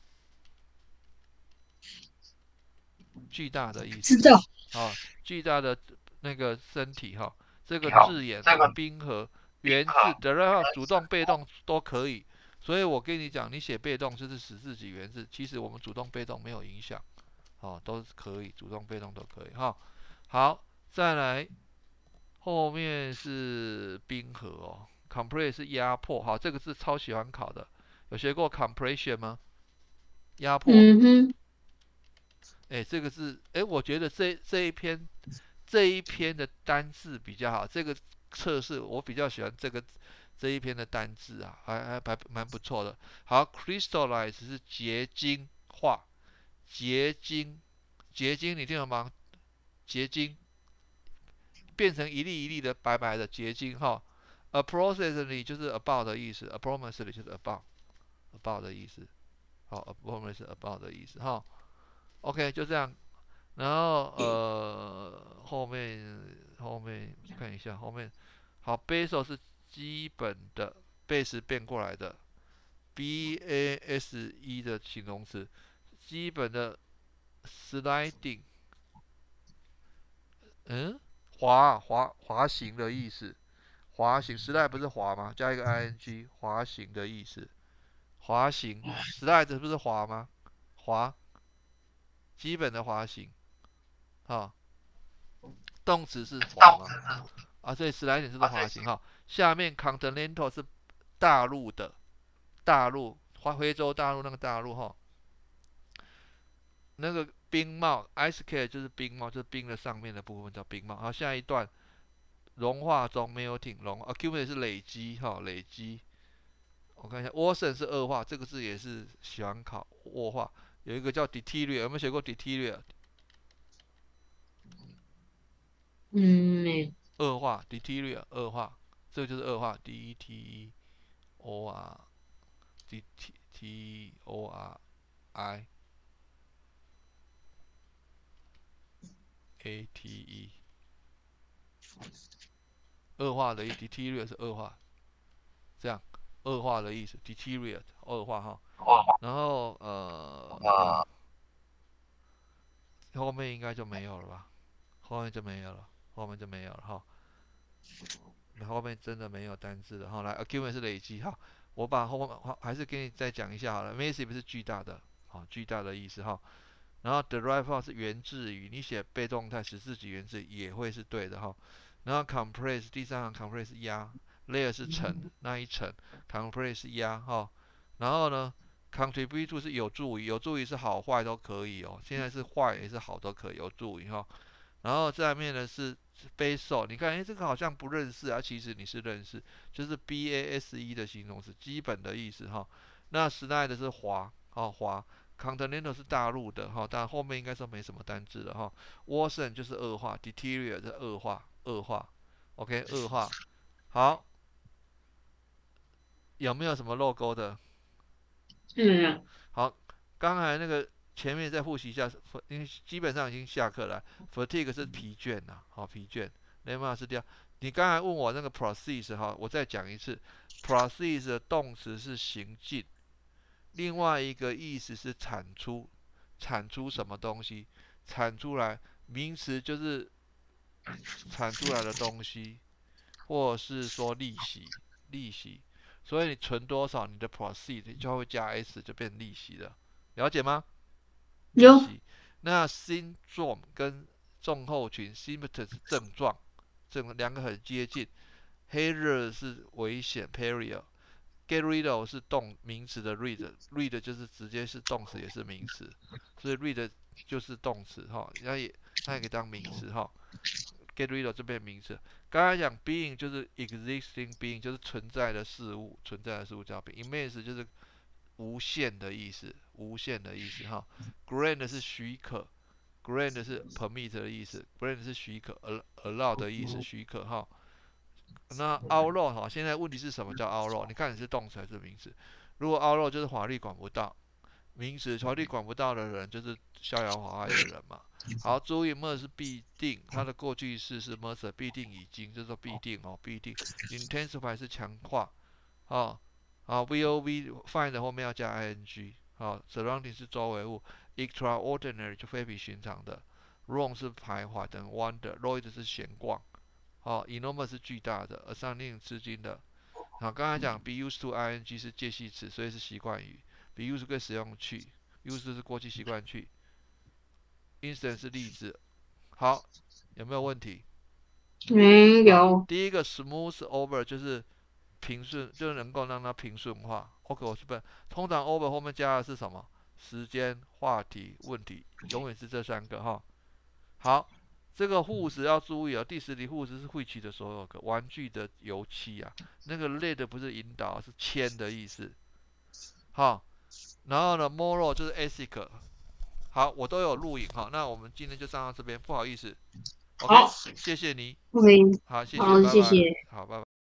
巨大的意思。 知道。 啊，巨大的那个身体哈，这个字眼，冰河原字的话，主动被动都可以。所以我跟你讲，你写被动就是使自己原字，其实我们主动被动没有影响，哦，都是可以，主动被动都可以哈。好，再来。后面是冰河哦 ，compress 是压迫，好，这个字超喜欢考的，有学过 compression 吗？压迫。嗯哼。哎，这个字，哎，我觉得这这一篇这一篇的单字比较好，这个测试我比较喜欢这个这一篇的单字啊，还还还蛮不错的。好 ，crystallize 是结晶化，结晶，结晶，你听懂吗？结晶。变成一粒一粒的白白的结晶哈 ，approximately 就是 about 的意思 ，approximately 就是 about，about 的意思，好 ，approximately 是 about 的意思哈 ，OK 就这样，然后呃后面后面看一下后面，好 ，basal 是基本的 base 变过来的 base 的形容词，基本的 sliding， 嗯，滑滑滑行的意思，滑行 slide 不是滑吗？加一个 ing， 滑行的意思，滑行 slide 不是滑吗？滑，基本的滑行，哈，动词是滑吗？啊，所以 sliding 是滑行哈。下面 continental 是大陆的，大陆，非洲大陆那个大陆哈。那个冰帽 ice cap 就是冰帽，就是冰的上面的部分叫冰帽。好，下一段融化中 melting 融 accumulate 是累积哈，累积。我看一下 worsen 是恶化，这个字也是喜欢考恶化。有一个叫 deteriorate， 有没有学过 deteriorate？ 嗯，没恶化 deteriorate 恶化，这个就是恶化 d e t e o r d t o r i a t e， 恶化的意思 deteriorate 是恶化，这样恶化的意思 deteriorate 恶化哈。然后呃，后面应该就没有了吧？后面就没有了，后面就没有了哈。后面真的没有单字了哈。来 accumulate 是累积哈。我把后面还是给你再讲一下好了。massive 是巨大的，好，巨大的意思哈。然后 derive from 是源自于，你写被动态十四级源自也会是对的哈。然后 compress 第三行 compress 是压 ，layer 是层那一层 ，compress 是压哈。然后呢 contribute to 是有助于，有助于是好坏都可以哦。现在是坏也是好都可以，有助于哈。然后下面呢是 base， 你看，哎，这个好像不认识啊，其实你是认识，就是 base 的形容词，基本的意思哈。那 slide 是滑，哦滑 ，continental 是大陆的哈，但后面应该说没什么单字了哈。worsen 就是恶化 ，deteriorate 是恶化，恶化 ，OK， 恶化。好，有没有什么漏钩的？ 没有。 好，刚才那个前面再复习一下，因为基本上已经下课了。fatigue 是疲倦呐，好疲倦。lemma 是掉。你刚才问我那个 proceed 哈，我再讲一次 ，proceed 的动词是行进，另外一个意思是产出，产出什么东西？产出来，名词就是产出来的东西，或是说利息，利息。所以你存多少，你的 proceed 就会加 s， 就变利息了，了解吗？利有。 息。那 syndrome 跟症候群 symptom 是症状，这两个很接近。hazard 是危险 peril。get rid of 是动名词的 read，read 就是直接是动词也是名词，所以 read 就是动词哈，它也它也可以当名词哈。get rid of 这边名词。刚才讲 being 就是 existing being 就是存在的事物，存在的事物叫 being。immense 就是无限的意思，无限的意思哈。grant 是许可 ，grant 是 permit 的意思 ，grant 是许可 ，allow 的意思，许可哈。那 outlaw 哈，现在问题是什么叫 outlaw？ 你看你是动词还是名词？如果 outlaw 就是法律管不到，名词法律管不到的人就是逍遥法外的人嘛。好，注意 must 是必定，它的过去式是 must 必定已经，就是说必定哦，必定。intensify 是强化，哦，好 ，will be find 后面要加 ing， 好 ，surrounding 是周围物 ，extraordinary 就非比寻常的 ，roam 是徘徊等 wander，loiter 是闲逛，好 ，enormous 是巨大的 ，a 上令吃惊的。好，刚才讲 be used to ing 是介系词，所以是习惯语 ，be used 可以使用去 ，used 是过去习惯去。instant 是例子，好，有没有问题？ 没有。 第一个 smooth over 就是平顺，就能够让它平顺化。OK， 我是不，通常 over 后面加的是什么？时间、话题、问题，永远是这三个哈。好，这个护食要注意哦。第十题护食是会期的所有个玩具的油漆啊，那个 lead 不是引导，是铅的意思。好，然后呢 moral 就是 ethic。好，我都有录影哈，那我们今天就上到这边，不好意思。OK， 好， 谢谢你。 不可以。 好，谢谢， 好， 拜拜。 谢谢。 好，拜拜。